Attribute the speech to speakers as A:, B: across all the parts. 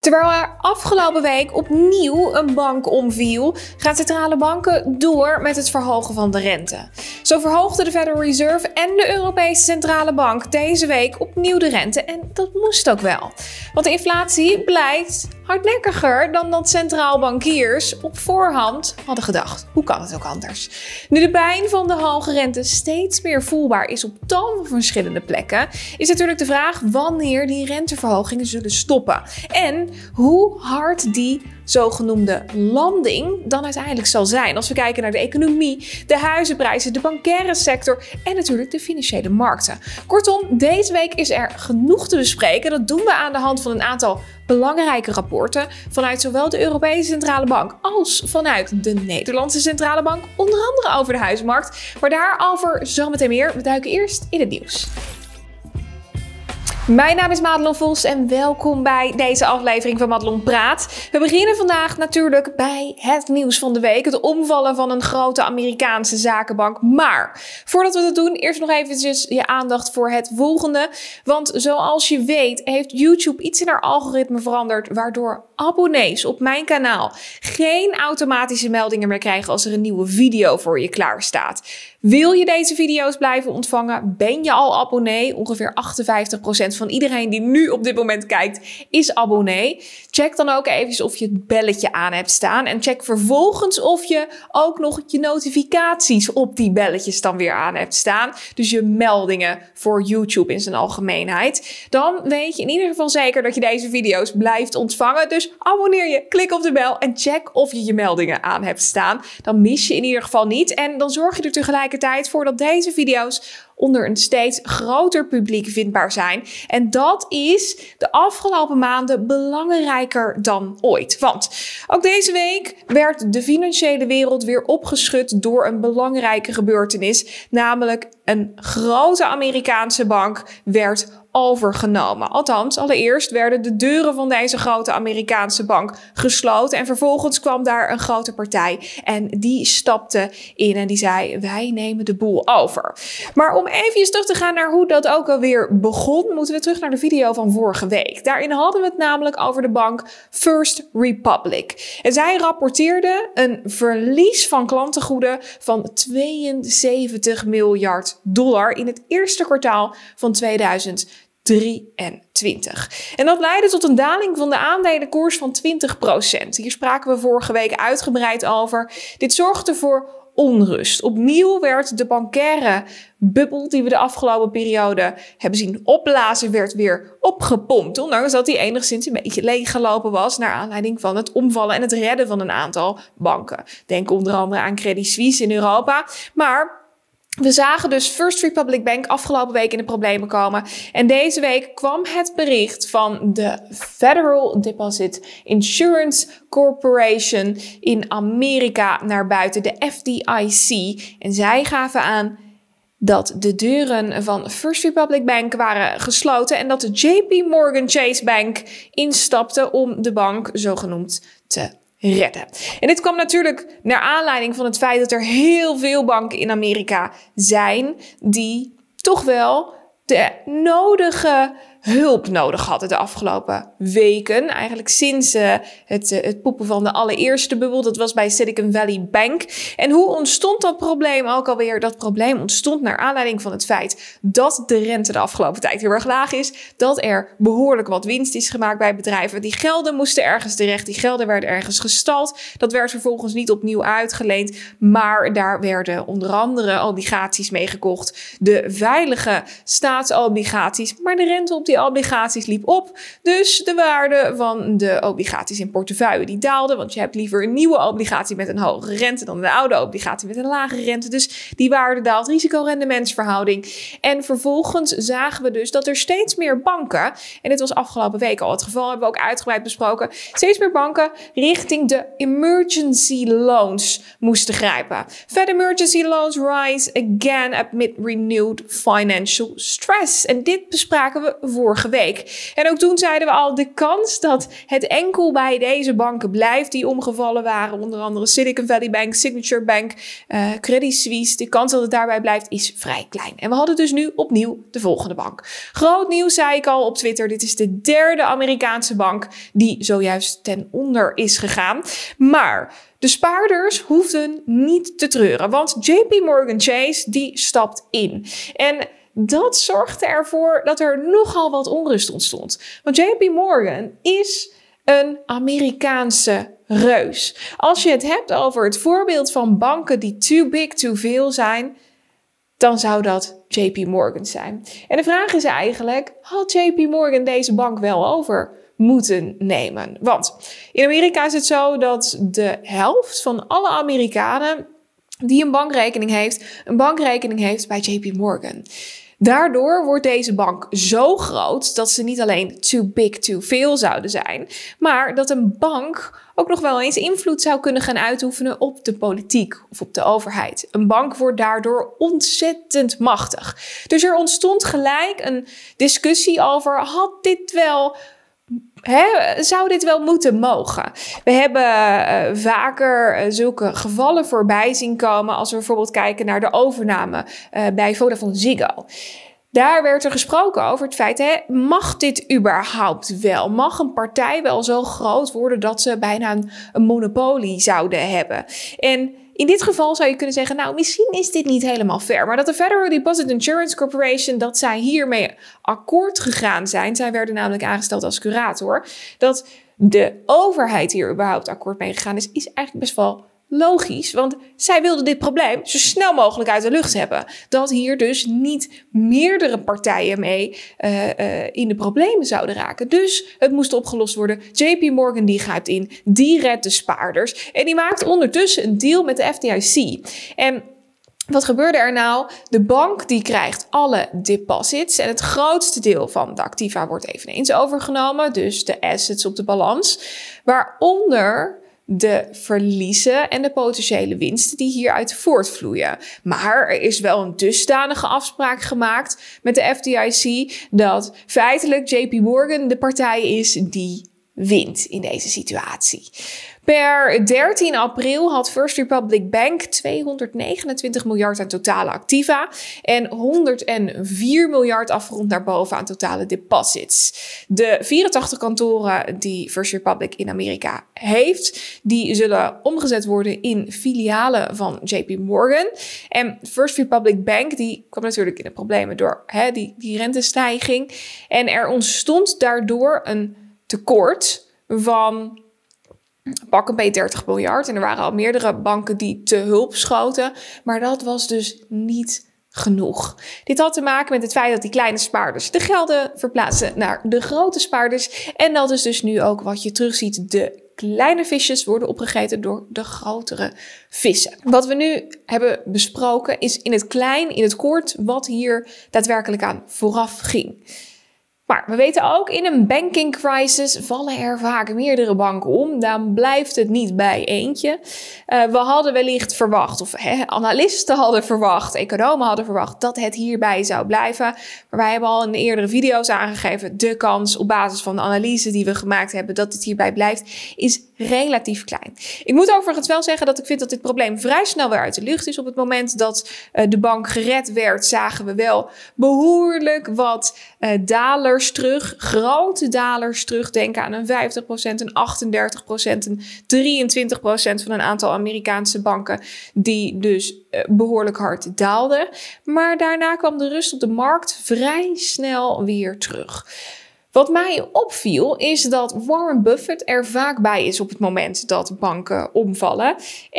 A: Terwijl er afgelopen week opnieuw een bank omviel, gaan centrale banken door met het verhogen van de rente. Zo verhoogden de Federal Reserve en de Europese Centrale Bank deze week opnieuw de rente en dat moest ook wel. Want de inflatie blijkt hardnekkiger dan dat centraal bankiers op voorhand hadden gedacht. Hoe kan het ook anders? Nu de pijn van de hoge rente steeds meer voelbaar is op tal van verschillende plekken, is natuurlijk de vraag wanneer die renteverhogingen zullen stoppen. En hoe hard die zogenoemde landing dan uiteindelijk zal zijn. Als we kijken naar de economie, de huizenprijzen, de bankaire sector en natuurlijk de financiële markten. Kortom, deze week is er genoeg te bespreken. Dat doen we aan de hand van een aantal belangrijke rapporten vanuit zowel de Europese Centrale Bank als vanuit de Nederlandse Centrale Bank. Onder andere over de huismarkt, maar daarover zometeen meer. We duiken eerst in het nieuws. Mijn naam is Madelon Vos en welkom bij deze aflevering van Madelon Praat. We beginnen vandaag natuurlijk bij het nieuws van de week. Het omvallen van een grote Amerikaanse zakenbank. Maar voordat we dat doen, eerst nog eventjes je aandacht voor het volgende. Want zoals je weet heeft YouTube iets in haar algoritme veranderd, waardoor abonnees op mijn kanaal geen automatische meldingen meer krijgen als er een nieuwe video voor je klaar staat. Wil je deze video's blijven ontvangen? Ben je al abonnee? Ongeveer 58% van iedereen die nu op dit moment kijkt is abonnee. Check dan ook even of je het belletje aan hebt staan. En check vervolgens of je ook nog je notificaties op die belletjes dan weer aan hebt staan. Dus je meldingen voor YouTube in zijn algemeenheid. Dan weet je in ieder geval zeker dat je deze video's blijft ontvangen. Dus abonneer je, klik op de bel en check of je je meldingen aan hebt staan. Dan mis je in ieder geval niet. En dan zorg je er tegelijkertijd voor dat deze video's onder een steeds groter publiek vindbaar zijn. En dat is de afgelopen maanden belangrijker dan ooit. Want ook deze week werd de financiële wereld weer opgeschud door een belangrijke gebeurtenis. Namelijk een grote Amerikaanse bank werd overgenomen. Althans, allereerst werden de deuren van deze grote Amerikaanse bank gesloten en vervolgens kwam daar een grote partij en die stapte in en die zei: wij nemen de boel over. Maar om even terug te gaan naar hoe dat ook alweer begon, moeten we terug naar de video van vorige week. Daarin hadden we het namelijk over de bank First Republic. En zij rapporteerde een verlies van klantengoeden van $72 miljard in het eerste kwartaal van 2023. En dat leidde tot een daling van de aandelenkoers van 20%. Hier spraken we vorige week uitgebreid over. Dit zorgde voor onrust. Opnieuw werd de bankaire bubbel die we de afgelopen periode hebben zien opblazen, werd weer opgepompt. Ondanks dat die enigszins een beetje leeggelopen was naar aanleiding van het omvallen en het redden van een aantal banken. Denk onder andere aan Credit Suisse in Europa. Maar we zagen dus First Republic Bank afgelopen week in de problemen komen. En deze week kwam het bericht van de Federal Deposit Insurance Corporation in Amerika naar buiten, de FDIC. En zij gaven aan dat de deuren van First Republic Bank waren gesloten en dat de JP Morgan Chase Bank instapte om de bank zogenoemd te redden. En dit kwam natuurlijk naar aanleiding van het feit dat er heel veel banken in Amerika zijn die toch wel de nodige hulp nodig hadden de afgelopen weken. Eigenlijk sinds het poepen van de allereerste bubbel. Dat was bij Silicon Valley Bank. En hoe ontstond dat probleem ook alweer? Dat probleem ontstond naar aanleiding van het feit dat de rente de afgelopen tijd heel erg laag is. Dat er behoorlijk wat winst is gemaakt bij bedrijven. Die gelden moesten ergens terecht. Die gelden werden ergens gestald. Dat werd vervolgens niet opnieuw uitgeleend. Maar daar werden onder andere obligaties mee gekocht. De veilige staatsobligaties. Maar de rente op die obligaties liep op. Dus de waarde van de obligaties in portefeuille die daalde. Want je hebt liever een nieuwe obligatie met een hogere rente dan een oude obligatie met een lagere rente. Dus die waarde daalt, risico-rendementsverhouding. En vervolgens zagen we dus dat er steeds meer banken, en dit was afgelopen week al het geval, hebben we ook uitgebreid besproken, steeds meer banken richting de emergency loans moesten grijpen. Fed emergency loans rise again amid renewed financial stress. En dit bespraken we vorige week. En ook toen zeiden we al, de kans dat het enkel bij deze banken blijft die omgevallen waren, onder andere Silicon Valley Bank, Signature Bank, Credit Suisse, de kans dat het daarbij blijft is vrij klein. En we hadden dus nu opnieuw de volgende bank. Groot nieuws, zei ik al op Twitter, dit is de derde Amerikaanse bank die zojuist ten onder is gegaan. Maar de spaarders hoefden niet te treuren, want JP Morgan Chase die stapt in. En dat zorgde ervoor dat er nogal wat onrust ontstond. Want JP Morgan is een Amerikaanse reus. Als je het hebt over het voorbeeld van banken die too big to fail zijn, dan zou dat JP Morgan zijn. En de vraag is eigenlijk, had JP Morgan deze bank wel over moeten nemen? Want in Amerika is het zo dat de helft van alle Amerikanen die een bankrekening heeft bij JP Morgan. Daardoor wordt deze bank zo groot dat ze niet alleen too big to fail zouden zijn, maar dat een bank ook nog wel eens invloed zou kunnen gaan uitoefenen op de politiek of op de overheid. Een bank wordt daardoor ontzettend machtig. Dus er ontstond gelijk een discussie over, zou dit wel moeten mogen? We hebben vaker zulke gevallen voorbij zien komen als we bijvoorbeeld kijken naar de overname bij Vodafone Ziggo. Daar werd er gesproken over het feit, mag dit überhaupt wel? Mag een partij wel zo groot worden dat ze bijna een monopolie zouden hebben? En in dit geval zou je kunnen zeggen, nou, misschien is dit niet helemaal fair. Maar dat de Federal Deposit Insurance Corporation, dat zij hiermee akkoord gegaan zijn. Zij werden namelijk aangesteld als curator. Dat de overheid hier überhaupt akkoord mee gegaan is eigenlijk best wel logisch. Want zij wilden dit probleem zo snel mogelijk uit de lucht hebben. Dat hier dus niet meerdere partijen mee in de problemen zouden raken. Dus het moest opgelost worden. JP Morgan die grijpt in, die redt de spaarders. En die maakt ondertussen een deal met de FDIC. En wat gebeurde er nou? De bank die krijgt alle deposits en het grootste deel van de activa wordt eveneens overgenomen. Dus de assets op de balans. Waaronder de verliezen en de potentiële winsten die hieruit voortvloeien. Maar er is wel een dusdanige afspraak gemaakt met de FDIC dat feitelijk JP Morgan de partij is die wint in deze situatie. Per 13 april had First Republic Bank 229 miljard aan totale activa en 104 miljard afgerond naar boven aan totale deposits. De 84 kantoren die First Republic in Amerika heeft, die zullen omgezet worden in filialen van JP Morgan. En First Republic Bank die kwam natuurlijk in de problemen door die rentestijging. En er ontstond daardoor een tekort van pak een beetje 30 miljard. En er waren al meerdere banken die te hulp schoten. Maar dat was dus niet genoeg. Dit had te maken met het feit dat die kleine spaarders de gelden verplaatsen naar de grote spaarders. En dat is dus nu ook wat je terugziet. De kleine visjes worden opgegeten door de grotere vissen. Wat we nu hebben besproken is in het klein, in het kort, wat hier daadwerkelijk aan vooraf ging. Maar we weten ook, in een banking crisis vallen er vaak meerdere banken om. Dan blijft het niet bij eentje. We hadden wellicht verwacht, of analisten hadden verwacht, economen hadden verwacht dat het hierbij zou blijven. Maar wij hebben al in de eerdere video's aangegeven, de kans op basis van de analyse die we gemaakt hebben dat het hierbij blijft, is relatief klein. Ik moet overigens wel zeggen dat ik vind dat dit probleem vrij snel weer uit de lucht is. Op het moment dat de bank gered werd, zagen we wel behoorlijk wat dalers terug. Grote dalers terug. Denk aan een 50%, een 38%, een 23% van een aantal Amerikaanse banken die dus behoorlijk hard daalden. Maar daarna kwam de rust op de markt vrij snel weer terug. Wat mij opviel is dat Warren Buffett er vaak bij is op het moment dat banken omvallen.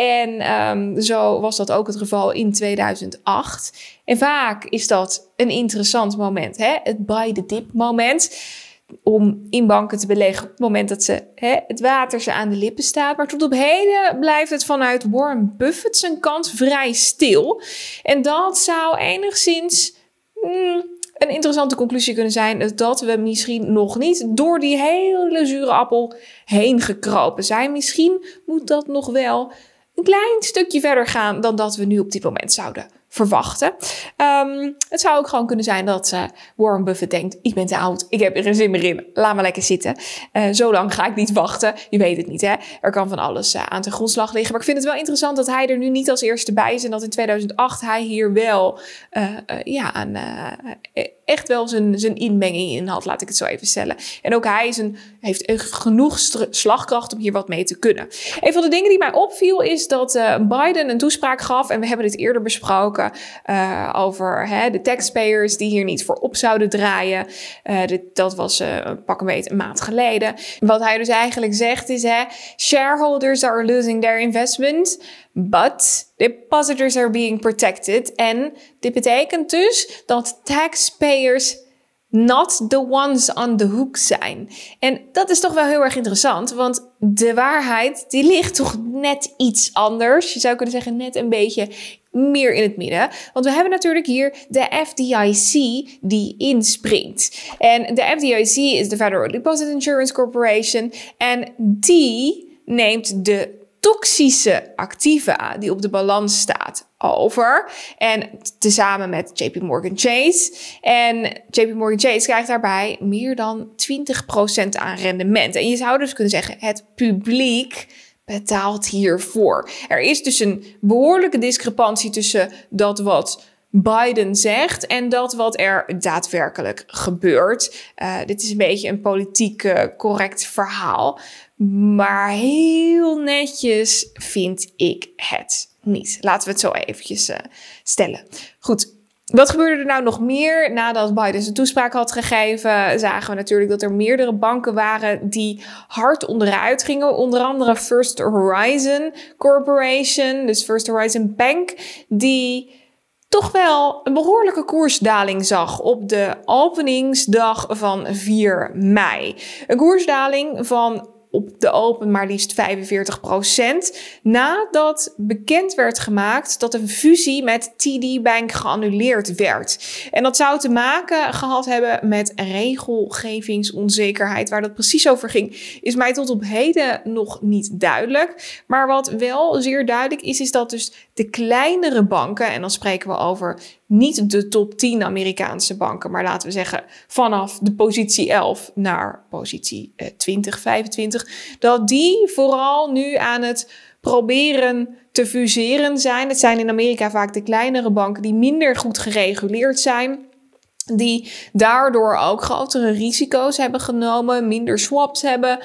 A: En zo was dat ook het geval in 2008. En vaak is dat een interessant moment, het buy the dip moment. Om in banken te beleggen op het moment dat het water ze aan de lippen staat. Maar tot op heden blijft het vanuit Warren Buffett zijn kant vrij stil. En dat zou enigszins een interessante conclusie kunnen zijn dat we misschien nog niet door die hele zure appel heen gekropen zijn. Misschien moet dat nog wel een klein stukje verder gaan dan dat we nu op dit moment zouden verwachten. Het zou ook gewoon kunnen zijn dat Warren Buffett denkt, ik ben te oud, ik heb er geen zin meer in, laat maar lekker zitten. Zo lang ga ik niet wachten, je weet het niet hè. Er kan van alles aan ten grondslag liggen. Maar ik vind het wel interessant dat hij er nu niet als eerste bij is en dat in 2008 hij hier wel echt wel zijn inmenging in had, laat ik het zo even stellen. En ook hij heeft genoeg slagkracht om hier wat mee te kunnen. Een van de dingen die mij opviel is dat Biden een toespraak gaf, en we hebben dit eerder besproken, over de taxpayers die hier niet voor op zouden draaien. Dat was pak een beetje een maand geleden. Wat hij dus eigenlijk zegt is, shareholders are losing their investment, but depositors are being protected. En dit betekent dus dat taxpayers not the ones on the hook zijn. En dat is toch wel heel erg interessant, want de waarheid die ligt toch net iets anders. Je zou kunnen zeggen net een beetje meer in het midden. Want we hebben natuurlijk hier de FDIC die inspringt. En de FDIC is de Federal Deposit Insurance Corporation. En die neemt de toxische activa die op de balans staat over. En tezamen met JP Morgan Chase. En JP Morgan Chase krijgt daarbij meer dan 20% aan rendement. En je zou dus kunnen zeggen, het publiek betaalt hiervoor. Er is dus een behoorlijke discrepantie tussen dat wat Biden zegt en dat wat er daadwerkelijk gebeurt. Dit is een beetje een politiek correct verhaal. Maar heel netjes vind ik het niet. Laten we het zo eventjes stellen. Goed. Wat gebeurde er nou nog meer? Nadat Biden zijn toespraak had gegeven, zagen we natuurlijk dat er meerdere banken waren die hard onderuit gingen. Onder andere First Horizon Corporation, dus First Horizon Bank, die toch wel een behoorlijke koersdaling zag op de openingsdag van 4 mei. Een koersdaling van op de open maar liefst 45%, nadat bekend werd gemaakt dat een fusie met TD Bank geannuleerd werd. En dat zou te maken gehad hebben met regelgevingsonzekerheid. Waar dat precies over ging, is mij tot op heden nog niet duidelijk. Maar wat wel zeer duidelijk is dat dus de kleinere banken, en dan spreken we over niet de top 10 Amerikaanse banken, maar laten we zeggen vanaf de positie 11 naar positie 20, 25, dat die vooral nu aan het proberen te fuseren zijn. Het zijn in Amerika vaak de kleinere banken die minder goed gereguleerd zijn, die daardoor ook grotere risico's hebben genomen, minder swaps hebben,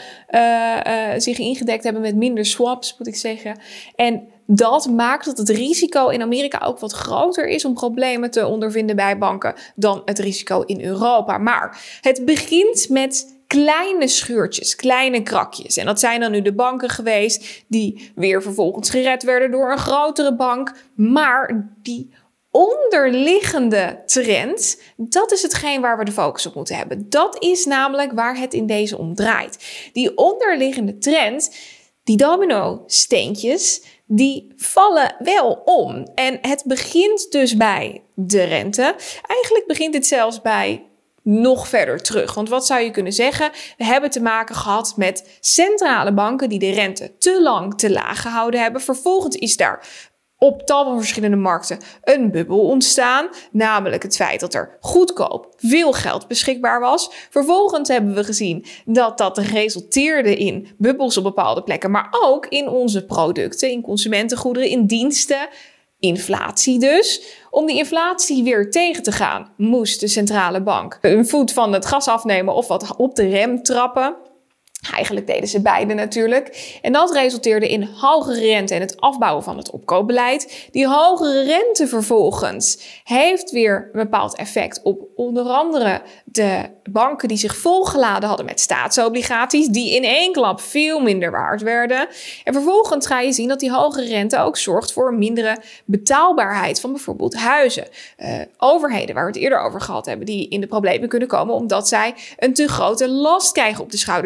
A: zich ingedekt hebben met minder swaps, moet ik zeggen. En dat maakt dat het risico in Amerika ook wat groter is om problemen te ondervinden bij banken dan het risico in Europa. Maar het begint met kleine scheurtjes, kleine krakjes. En dat zijn dan nu de banken geweest die weer vervolgens gered werden door een grotere bank. Maar die onderliggende trend, dat is hetgeen waar we de focus op moeten hebben. Dat is namelijk waar het in deze om draait. Die onderliggende trend, die domino-steentjes, die vallen wel om. En het begint dus bij de rente. Eigenlijk begint het zelfs bij nog verder terug. Want wat zou je kunnen zeggen? We hebben te maken gehad met centrale banken die de rente te lang te laag gehouden hebben. Vervolgens is daar op tal van verschillende markten een bubbel ontstaan. Namelijk het feit dat er goedkoop veel geld beschikbaar was. Vervolgens hebben we gezien dat dat resulteerde in bubbels op bepaalde plekken. Maar ook in onze producten, in consumentengoederen, in diensten. Inflatie dus. Om die inflatie weer tegen te gaan, moest de centrale bank een voet van het gas afnemen of wat op de rem trappen. Eigenlijk deden ze beide natuurlijk. En dat resulteerde in hogere rente en het afbouwen van het opkoopbeleid. Die hogere rente vervolgens heeft weer een bepaald effect op onder andere de banken die zich volgeladen hadden met staatsobligaties, die in één klap veel minder waard werden. En vervolgens ga je zien dat die hogere rente ook zorgt voor mindere betaalbaarheid van bijvoorbeeld huizen. Overheden, waar we het eerder over gehad hebben, die in de problemen kunnen komen omdat zij een te grote last krijgen op de schouders, die dus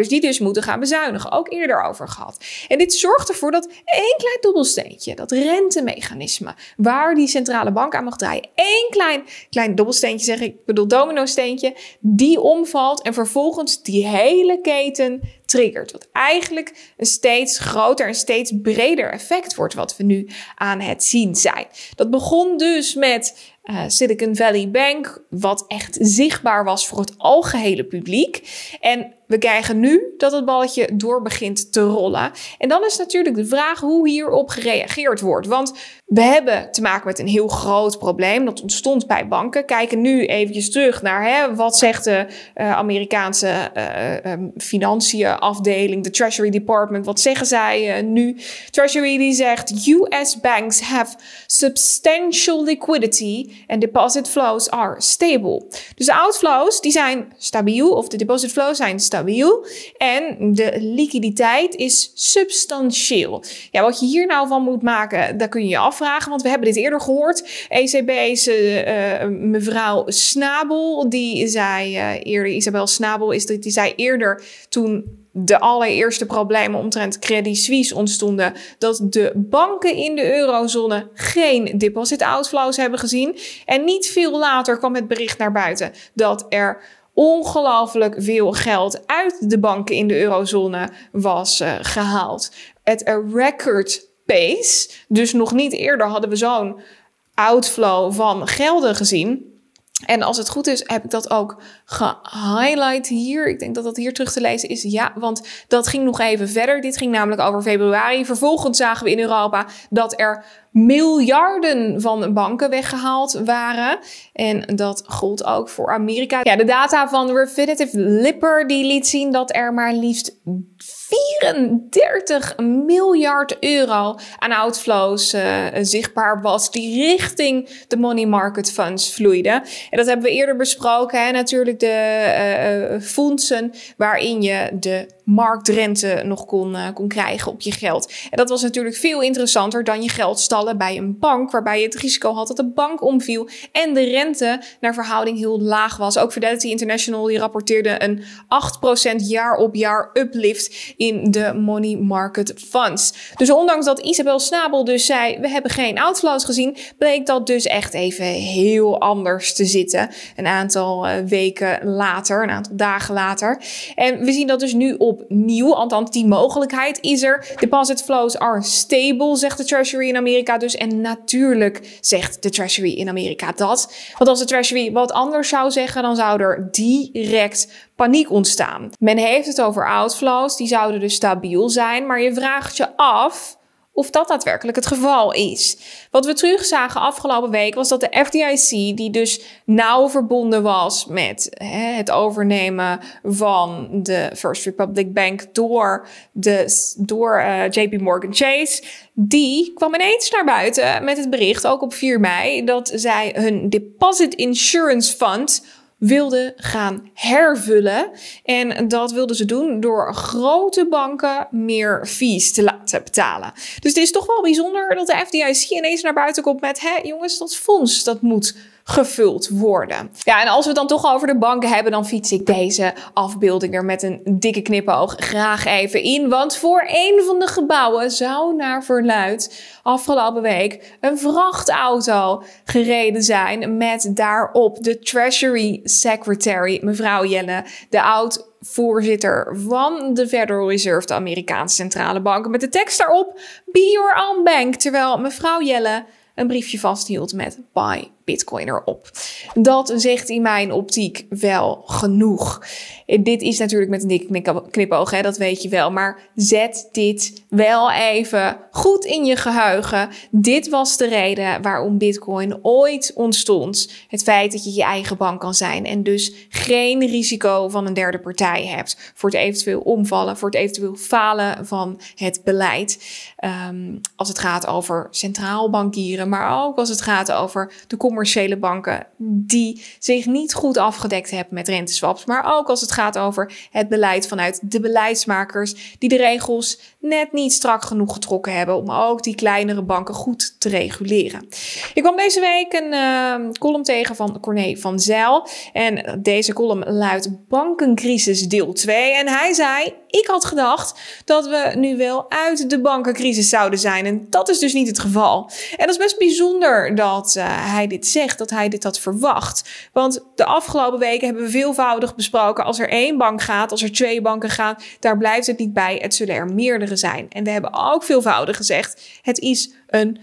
A: moeten gaan bezuinigen. Ook eerder over gehad. En dit zorgt ervoor dat één klein dobbelsteentje, dat rentemechanisme, waar die centrale bank aan mag draaien, één klein dobbelsteentje zeg ik bedoel domino-steentje, die omvalt en vervolgens die hele keten triggert. Wat eigenlijk een steeds groter en steeds breder effect wordt wat we nu aan het zien zijn. Dat begon dus met Silicon Valley Bank, wat echt zichtbaar was voor het algehele publiek. En we krijgen nu dat het balletje door begint te rollen. En dan is natuurlijk de vraag hoe hierop gereageerd wordt. Want we hebben te maken met een heel groot probleem. Dat ontstond bij banken. Kijken nu eventjes terug naar wat zegt de Amerikaanse financiënafdeling, de Treasury Department. Wat zeggen zij nu? Treasury die zegt US banks have substantial liquidity and deposit flows are stable. Dus de outflows die zijn stabiel of de deposit flows zijn stabiel. En de liquiditeit is substantieel. Ja, wat je hier nou van moet maken, daar kun je je afvragen. Want we hebben dit eerder gehoord. ECB's mevrouw Snabel, die zei eerder, Isabel Snabel, die zei eerder toen de allereerste problemen omtrent Credit Suisse ontstonden, dat de banken in de eurozone geen deposit outflows hebben gezien. En niet veel later kwam het bericht naar buiten dat er ongelooflijk veel geld uit de banken in de eurozone was gehaald. At a record pace. Dus nog niet eerder hadden we zo'n outflow van gelden gezien. En als het goed is, heb ik dat ook gehighlight hier. Ik denk dat dat hier terug te lezen is. Ja, want dat ging nog even verder. Dit ging namelijk over februari. Vervolgens zagen we in Europa dat er miljarden van banken weggehaald waren. En dat gold ook voor Amerika. Ja, de data van Refinitiv Lipper die liet zien dat er maar liefst 34 miljard euro aan outflows zichtbaar was, die richting de money market funds vloeiden. En dat hebben we eerder besproken. Hè? Natuurlijk de fondsen waarin je de marktrente nog kon krijgen op je geld. En dat was natuurlijk veel interessanter dan je geld stallen bij een bank, waarbij je het risico had dat de bank omviel en de rente naar verhouding heel laag was. Ook Fidelity International die rapporteerde een 8% jaar op jaar uplift in de money market funds. Dus ondanks dat Isabel Snabel dus zei, we hebben geen outflows gezien, bleek dat dus echt even heel anders te zitten. Een aantal weken later, een aantal dagen later. En we zien dat dus nu opnieuw, althans die mogelijkheid is er. Deposit flows are stable, zegt de Treasury in Amerika dus. En natuurlijk zegt de Treasury in Amerika dat. Want als de Treasury wat anders zou zeggen, dan zou er direct paniek ontstaan. Men heeft het over outflows, die zouden dus stabiel zijn, maar je vraagt je af of dat daadwerkelijk het geval is. Wat we terugzagen afgelopen week was dat de FDIC, die dus nauw verbonden was met het overnemen van de First Republic Bank door JP Morgan Chase, die kwam ineens naar buiten met het bericht, ook op 4 mei, dat zij hun Deposit Insurance Fund wilden gaan hervullen. En dat wilden ze doen door grote banken meer fees te laten betalen. Dus het is toch wel bijzonder dat de FDIC ineens naar buiten komt met, jongens, dat fonds, dat moet gevuld worden. Ja, en als we het dan toch over de banken hebben, dan fiets ik deze afbeelding er met een dikke knipoog graag even in. Want voor een van de gebouwen zou naar verluidt afgelopen week een vrachtauto gereden zijn met daarop de Treasury Secretary, mevrouw Yellen, de oud-voorzitter van de Federal Reserve, de Amerikaanse centrale bank, met de tekst daarop, be your own bank, terwijl mevrouw Yellen een briefje vasthield met buy Bitcoin erop. Dat zegt in mijn optiek wel genoeg. Dit is natuurlijk met een dikke knipoog, dat weet je wel. Maar zet dit wel even goed in je geheugen. Dit was de reden waarom Bitcoin ooit ontstond. Het feit dat je je eigen bank kan zijn en dus geen risico van een derde partij hebt voor het eventueel omvallen, voor het eventueel falen van het beleid. Als het gaat over centraal bankieren, maar ook als het gaat over de commerciële banken die zich niet goed afgedekt hebben met renteswaps, maar ook als het gaat over het beleid vanuit de beleidsmakers die de regels net niet strak genoeg getrokken hebben om ook die kleinere banken goed te reguleren. Ik kwam deze week een column tegen van Corné van Zijl. En deze column luidt Bankencrisis deel 2. En hij zei, ik had gedacht dat we nu wel uit de bankencrisis zouden zijn. En dat is dus niet het geval. En dat is best bijzonder dat hij dit zegt, dat hij dit had verwacht. Want de afgelopen weken hebben we veelvoudig besproken, als er 1 bank gaat, als er 2 banken gaan, daar blijft het niet bij. Het zullen er meerdere zijn. En we hebben ook veelvoudig gezegd, het is een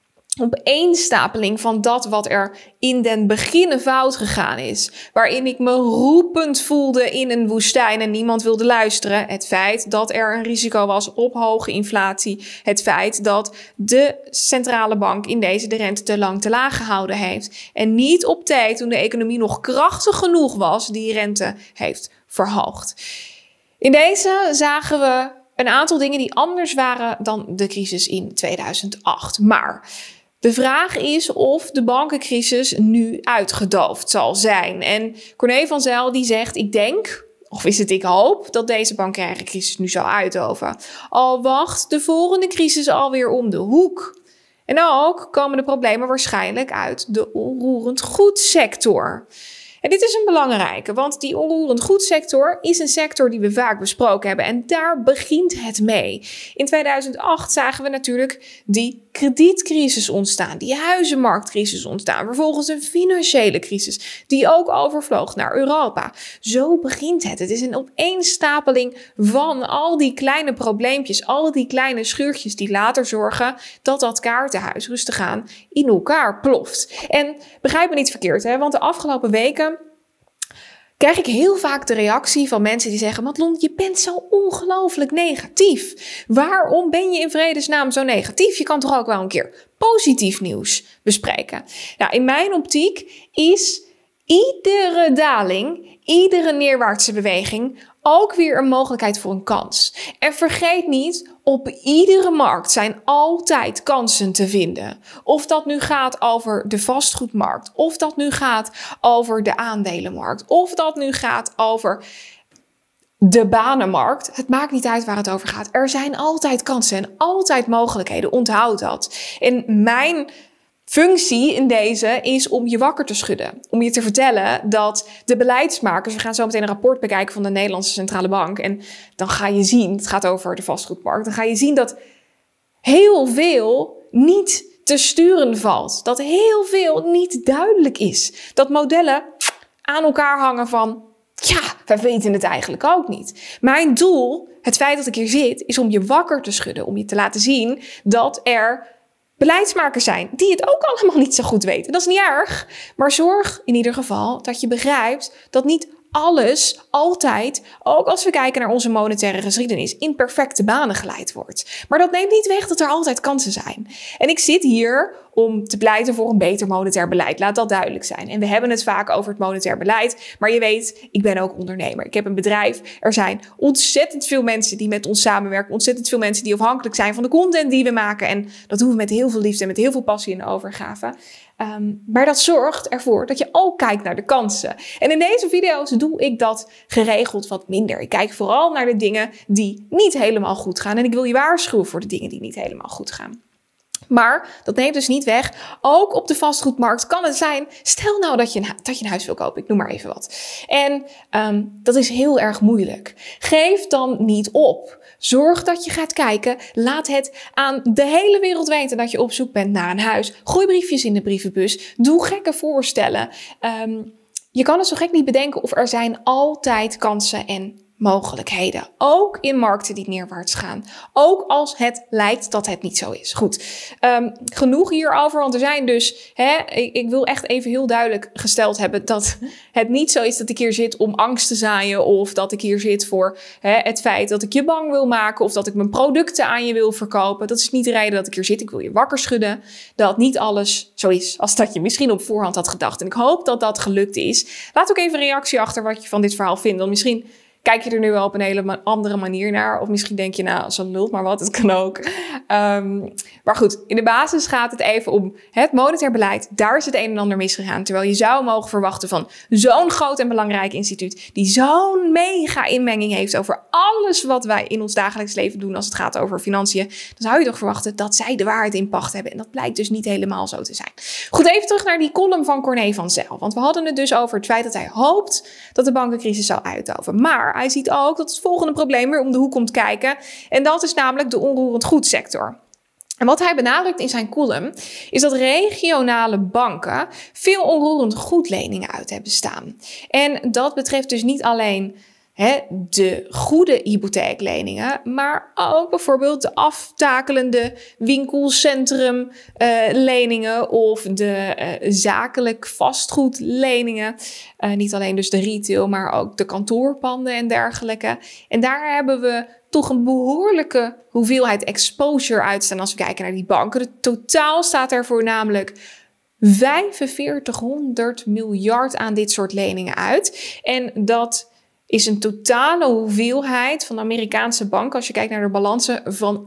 A: opeenstapeling van dat wat er in den beginnen fout gegaan is. Waarin ik me roepend voelde in een woestijn en niemand wilde luisteren. Het feit dat er een risico was op hoge inflatie. Het feit dat de centrale bank in deze de rente te lang te laag gehouden heeft. En niet op tijd, toen de economie nog krachtig genoeg was, die rente heeft verhoogd. In deze zagen we een aantal dingen die anders waren dan de crisis in 2008. Maar de vraag is of de bankencrisis nu uitgedoofd zal zijn. En Corné van Zijl die zegt, ik denk, of is het ik hoop, dat deze bankaire crisis nu zal uitdoven. Al wacht de volgende crisis alweer om de hoek. En ook komen de problemen waarschijnlijk uit de onroerend goedsector. En dit is een belangrijke, want die onroerend goedsector is een sector die we vaak besproken hebben. En daar begint het mee. In 2008 zagen we natuurlijk die kredietcrisis ontstaan, die huizenmarktcrisis ontstaan. Vervolgens een financiële crisis die ook overvloog naar Europa. Zo begint het. Het is een opeenstapeling van al die kleine probleempjes, al die kleine scheurtjes die later zorgen dat dat kaartenhuis rustig aan in elkaar ploft. En begrijp me niet verkeerd, hè? Want de afgelopen weken krijg ik heel vaak de reactie van mensen die zeggen, Madelon, je bent zo ongelooflijk negatief. Waarom ben je in vredesnaam zo negatief? Je kan toch ook wel een keer positief nieuws bespreken? Nou, in mijn optiek is iedere daling, iedere neerwaartse beweging ook weer een mogelijkheid voor een kans. En vergeet niet, op iedere markt zijn altijd kansen te vinden. Of dat nu gaat over de vastgoedmarkt, of dat nu gaat over de aandelenmarkt, of dat nu gaat over de banenmarkt. Het maakt niet uit waar het over gaat. Er zijn altijd kansen en altijd mogelijkheden. Onthoud dat. En mijn functie in deze is om je wakker te schudden. Om je te vertellen dat de beleidsmakers, we gaan zo meteen een rapport bekijken van de Nederlandse Centrale Bank. En dan ga je zien, het gaat over de vastgoedmarkt. Dan ga je zien dat heel veel niet te sturen valt. Dat heel veel niet duidelijk is. Dat modellen aan elkaar hangen van, ja, wij weten het eigenlijk ook niet. Mijn doel, het feit dat ik hier zit, is om je wakker te schudden. Om je te laten zien dat er beleidsmakers zijn die het ook allemaal niet zo goed weten. Dat is niet erg, maar zorg in ieder geval dat je begrijpt dat niet alles altijd, ook als we kijken naar onze monetaire geschiedenis, in perfecte banen geleid wordt. Maar dat neemt niet weg dat er altijd kansen zijn. En ik zit hier om te pleiten voor een beter monetair beleid. Laat dat duidelijk zijn. En we hebben het vaak over het monetair beleid, maar je weet, ik ben ook ondernemer. Ik heb een bedrijf. Er zijn ontzettend veel mensen die met ons samenwerken. Ontzettend veel mensen die afhankelijk zijn van de content die we maken. En dat doen we met heel veel liefde en met heel veel passie en overgave. Maar dat zorgt ervoor dat je ook kijkt naar de kansen. En in deze video's doe ik dat geregeld wat minder. Ik kijk vooral naar de dingen die niet helemaal goed gaan. En ik wil je waarschuwen voor de dingen die niet helemaal goed gaan. Maar dat neemt dus niet weg. Ook op de vastgoedmarkt kan het zijn, stel nou dat je een huis wil kopen. Ik noem maar even wat. En dat is heel erg moeilijk. Geef dan niet op. Zorg dat je gaat kijken. Laat het aan de hele wereld weten dat je op zoek bent naar een huis. Gooi briefjes in de brievenbus. Doe gekke voorstellen. Je kan het zo gek niet bedenken of er zijn altijd kansen en mogelijkheden. Ook in markten die neerwaarts gaan. Ook als het lijkt dat het niet zo is. Goed, genoeg hierover, want er zijn dus, ik wil echt even heel duidelijk gesteld hebben dat het niet zo is dat ik hier zit om angst te zaaien of dat ik hier zit voor het feit dat ik je bang wil maken of dat ik mijn producten aan je wil verkopen. Dat is niet de reden dat ik hier zit. Ik wil je wakker schudden dat niet alles zo is als dat je misschien op voorhand had gedacht. En ik hoop dat dat gelukt is. Laat ook even een reactie achter wat je van dit verhaal vindt. Want misschien kijk je er nu wel op een hele andere manier naar. Of misschien denk je, nou, zo lult maar wat, het kan ook. Maar goed, in de basis gaat het even om het monetair beleid. Daar is het een en ander misgegaan. Terwijl je zou mogen verwachten van zo'n groot en belangrijk instituut, die zo'n mega inmenging heeft over alles wat wij in ons dagelijks leven doen als het gaat over financiën. Dan zou je toch verwachten dat zij de waarheid in pacht hebben. En dat blijkt dus niet helemaal zo te zijn. Goed, even terug naar die column van Corné van Zijl. Want we hadden het dus over het feit dat hij hoopt dat de bankencrisis zal uitdoven. Maar hij ziet ook dat het volgende probleem weer om de hoek komt kijken. En dat is namelijk de onroerend goedsector. En wat hij benadrukt in zijn column is dat regionale banken veel onroerend goedleningen uit hebben staan. En dat betreft dus niet alleen de goede hypotheekleningen, maar ook bijvoorbeeld de aftakelende winkelcentrumleningen of de zakelijk vastgoedleningen. Niet alleen dus de retail, maar ook de kantoorpanden en dergelijke. En daar hebben we toch een behoorlijke hoeveelheid exposure uitstaan als we kijken naar die banken. De totaal staat er voor namelijk 4500 miljard aan dit soort leningen uit. En dat is een totale hoeveelheid van de Amerikaanse banken, als je kijkt naar de balansen, van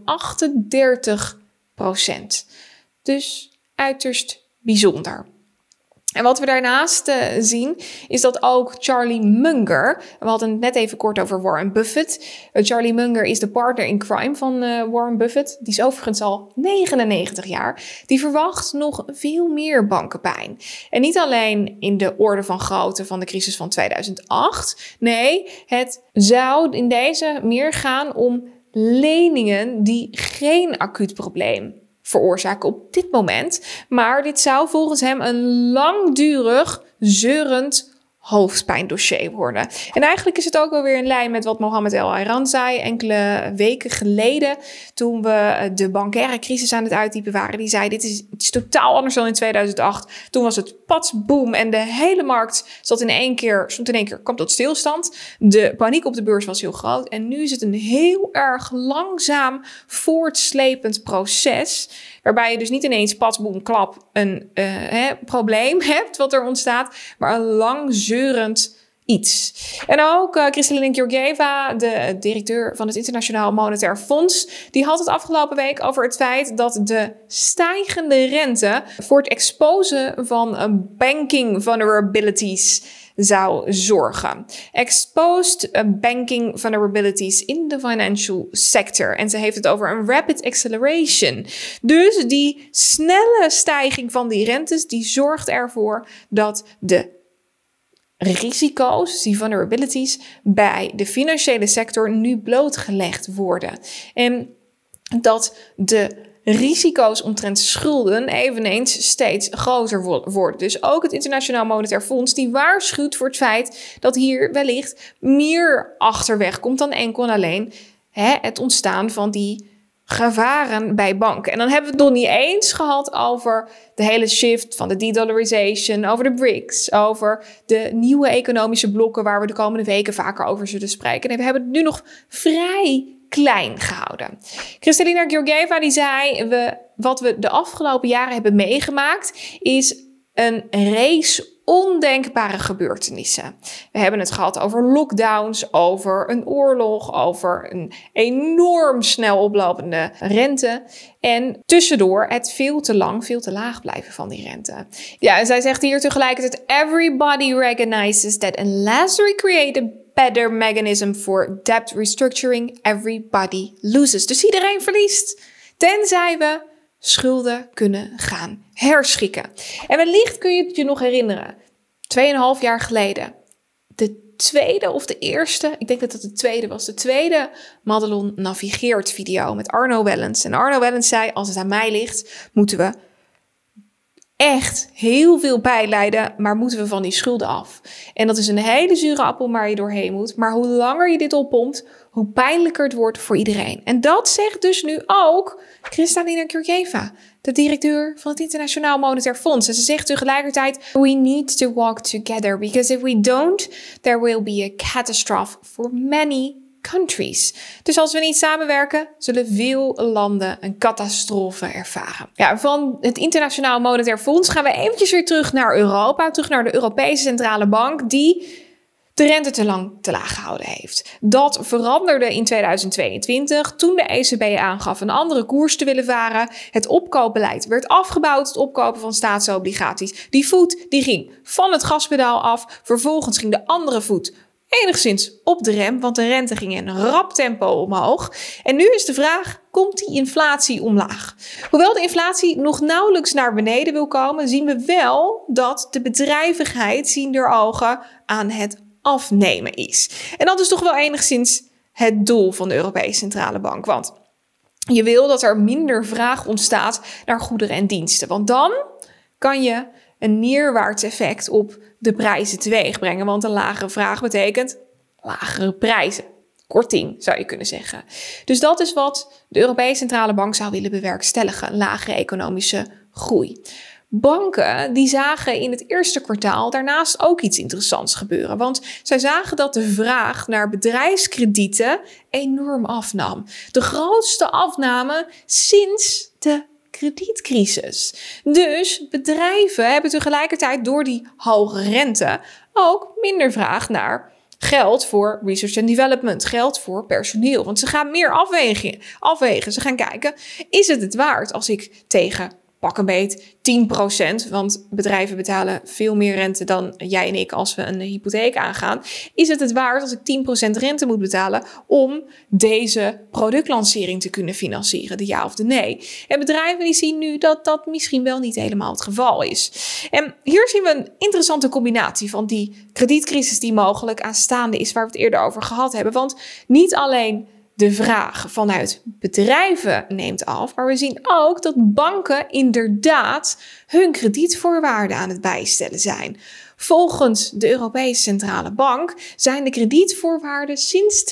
A: 38%. Dus uiterst bijzonder. En wat we daarnaast zien, is dat ook Charlie Munger, we hadden het net even kort over Warren Buffett. Charlie Munger is de partner in crime van Warren Buffett. Die is overigens al 99 jaar. Die verwacht nog veel meer bankenpijn. En niet alleen in de orde van grootte van de crisis van 2008. Nee, het zou in deze meer gaan om leningen die geen acuut probleem veroorzaken op dit moment. Maar dit zou volgens hem een langdurig, zeurend hoofdpijndossier worden. En eigenlijk is het ook wel weer in lijn met wat Mohammed El-Ayran zei enkele weken geleden, toen we de bankaire crisis aan het uitdiepen waren. Die zei, het is totaal anders dan in 2008. Toen was het pats, boom, en de hele markt stond in één keer kwam tot stilstand. De paniek op de beurs was heel groot. En nu is het een heel erg langzaam voortslepend proces, waarbij je dus niet ineens pats, boem, klap een probleem hebt wat er ontstaat, maar een lang zeurend iets. En ook Kristalina Georgieva, de directeur van het Internationaal Monetair Fonds, die had het afgelopen week over het feit dat de stijgende rente voor het exposen van banking vulnerabilities zou zorgen. Exposed banking vulnerabilities in the financial sector. En ze heeft het over een rapid acceleration. Dus die snelle stijging van die rentes, die zorgt ervoor dat de risico's, die vulnerabilities, bij de financiële sector nu blootgelegd worden. En dat de risico's omtrent schulden eveneens steeds groter worden. Dus ook het Internationaal Monetair Fonds die waarschuwt voor het feit dat hier wellicht meer achterweg komt dan enkel en alleen het ontstaan van die gevaren bij banken. En dan hebben we het nog niet eens gehad over de hele shift van de de-dollarization, over de BRICS, over de nieuwe economische blokken waar we de komende weken vaker over zullen spreken. Nee, we hebben het nu nog vrij klein gehouden. Kristalina Georgieva die zei, wat we de afgelopen jaren hebben meegemaakt is een race ondenkbare gebeurtenissen. We hebben het gehad over lockdowns, over een oorlog, over een enorm snel oplopende rente en tussendoor het veel te lang, veel te laag blijven van die rente. Ja, en zij zegt hier tegelijkertijd, everybody recognizes that unless we create a better mechanism for debt restructuring, everybody loses. Dus iedereen verliest, tenzij we schulden kunnen gaan herschikken. En wellicht kun je het je nog herinneren. 2,5 jaar geleden. De tweede of de eerste, ik denk dat het de tweede was. De tweede Madelon navigeert video met Arno Wellens. En Arno Wellens zei, als het aan mij ligt, moeten we echt heel veel bijleiden, maar moeten we van die schulden af. En dat is een hele zure appel waar je doorheen moet. Maar hoe langer je dit oppompt, hoe pijnlijker het wordt voor iedereen. En dat zegt dus nu ook Kristalina Georgieva, de directeur van het Internationaal Monetair Fonds. En ze zegt tegelijkertijd, we need to walk together, because if we don't, there will be a catastrophe for many countries. Dus als we niet samenwerken, zullen veel landen een catastrofe ervaren. Ja, van het Internationaal Monetair Fonds gaan we eventjes weer terug naar Europa, terug naar de Europese Centrale Bank, die de rente te lang te laag gehouden heeft. Dat veranderde in 2022 toen de ECB aangaf een andere koers te willen varen. Het opkoopbeleid werd afgebouwd, het opkopen van staatsobligaties. Die voet die ging van het gaspedaal af. Vervolgens ging de andere voet enigszins op de rem, want de rente ging in rap tempo omhoog. En nu is de vraag, komt die inflatie omlaag? Hoewel de inflatie nog nauwelijks naar beneden wil komen, zien we wel dat de bedrijvigheid ziender ogen aan het afnemen is. En dat is toch wel enigszins het doel van de Europese Centrale Bank. Want je wil dat er minder vraag ontstaat naar goederen en diensten. Want dan kan je een neerwaarts effect op de prijzen teweeg brengen. Want een lagere vraag betekent lagere prijzen. Korting, zou je kunnen zeggen. Dus dat is wat de Europese Centrale Bank zou willen bewerkstelligen. Een lagere economische groei. Banken die zagen in het eerste kwartaal daarnaast ook iets interessants gebeuren. Want zij zagen dat de vraag naar bedrijfskredieten enorm afnam. De grootste afname sinds de kredietcrisis. Dus bedrijven hebben tegelijkertijd door die hoge rente ook minder vraag naar geld voor research and development, geld voor personeel. Want ze gaan meer afwegen. Ze gaan kijken, is het waard als ik tegen pak een beet 10%, want bedrijven betalen veel meer rente dan jij en ik als we een hypotheek aangaan. Is het waard als ik 10% rente moet betalen om deze productlancering te kunnen financieren? De ja of de nee. En bedrijven die zien nu dat dat misschien wel niet helemaal het geval is. En hier zien we een interessante combinatie van die kredietcrisis die mogelijk aanstaande is, waar we het eerder over gehad hebben. Want niet alleen de vraag vanuit bedrijven neemt af, maar we zien ook dat banken inderdaad hun kredietvoorwaarden aan het bijstellen zijn. Volgens de Europese Centrale Bank zijn de kredietvoorwaarden sinds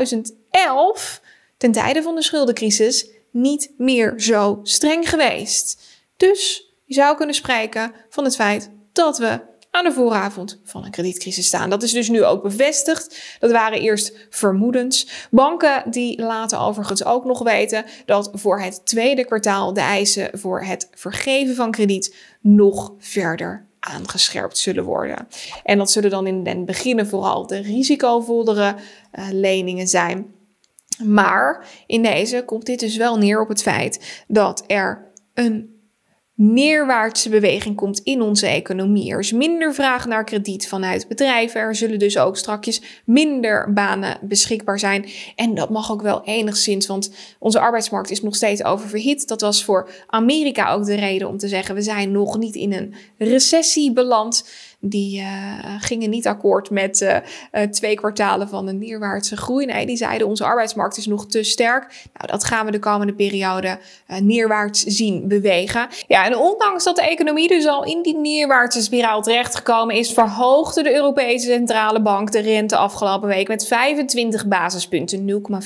A: 2011, ten tijde van de schuldencrisis, niet meer zo streng geweest. Dus je zou kunnen spreken van het feit dat we aan de vooravond van een kredietcrisis staan. Dat is dus nu ook bevestigd. Dat waren eerst vermoedens. Banken die laten overigens ook nog weten dat voor het tweede kwartaal de eisen voor het vergeven van krediet nog verder aangescherpt zullen worden. En dat zullen dan in het begin vooral de risicovollere leningen zijn. Maar in deze komt dit dus wel neer op het feit dat er een neerwaartse beweging komt in onze economie. Er is minder vraag naar krediet vanuit bedrijven. Er zullen dus ook strakjes minder banen beschikbaar zijn. En dat mag ook wel enigszins, want onze arbeidsmarkt is nog steeds oververhit. Dat was voor Amerika ook de reden om te zeggen, we zijn nog niet in een recessie beland. Die gingen niet akkoord met 2 kwartalen van een neerwaartse groei. Nee, die zeiden onze arbeidsmarkt is nog te sterk. Nou, dat gaan we de komende periode neerwaarts zien bewegen. Ja, en ondanks dat de economie dus al in die neerwaartse spiraal terechtgekomen is, verhoogde de Europese Centrale Bank de rente afgelopen week met 25 basispunten,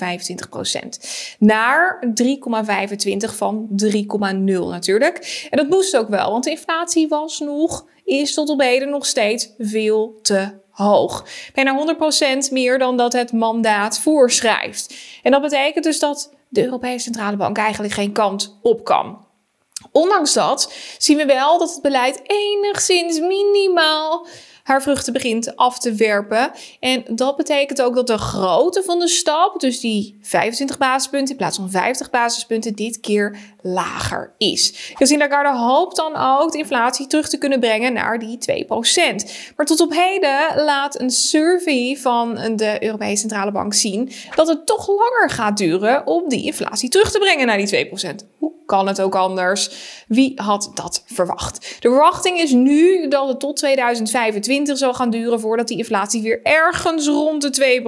A: 0,25%. Naar 3,25 van 3,0 natuurlijk. En dat moest ook wel, want de inflatie is tot op heden nog steeds veel te hoog. Bijna 100% meer dan dat het mandaat voorschrijft. En dat betekent dus dat de Europese Centrale Bank eigenlijk geen kant op kan. Ondanks dat zien we wel dat het beleid enigszins minimaal haar vruchten begint af te werpen. En dat betekent ook dat de grootte van de stap, dus die 25 basispunten in plaats van 50 basispunten, dit keer lager is. Christine Lagarde hoopt dan ook de inflatie terug te kunnen brengen naar die 2%. Maar tot op heden laat een survey van de Europese Centrale Bank zien dat het toch langer gaat duren om die inflatie terug te brengen naar die 2%. Hoe kan het ook anders? Wie had dat verwacht? De verwachting is nu dat het tot 2025 zal gaan duren voordat die inflatie weer ergens rond de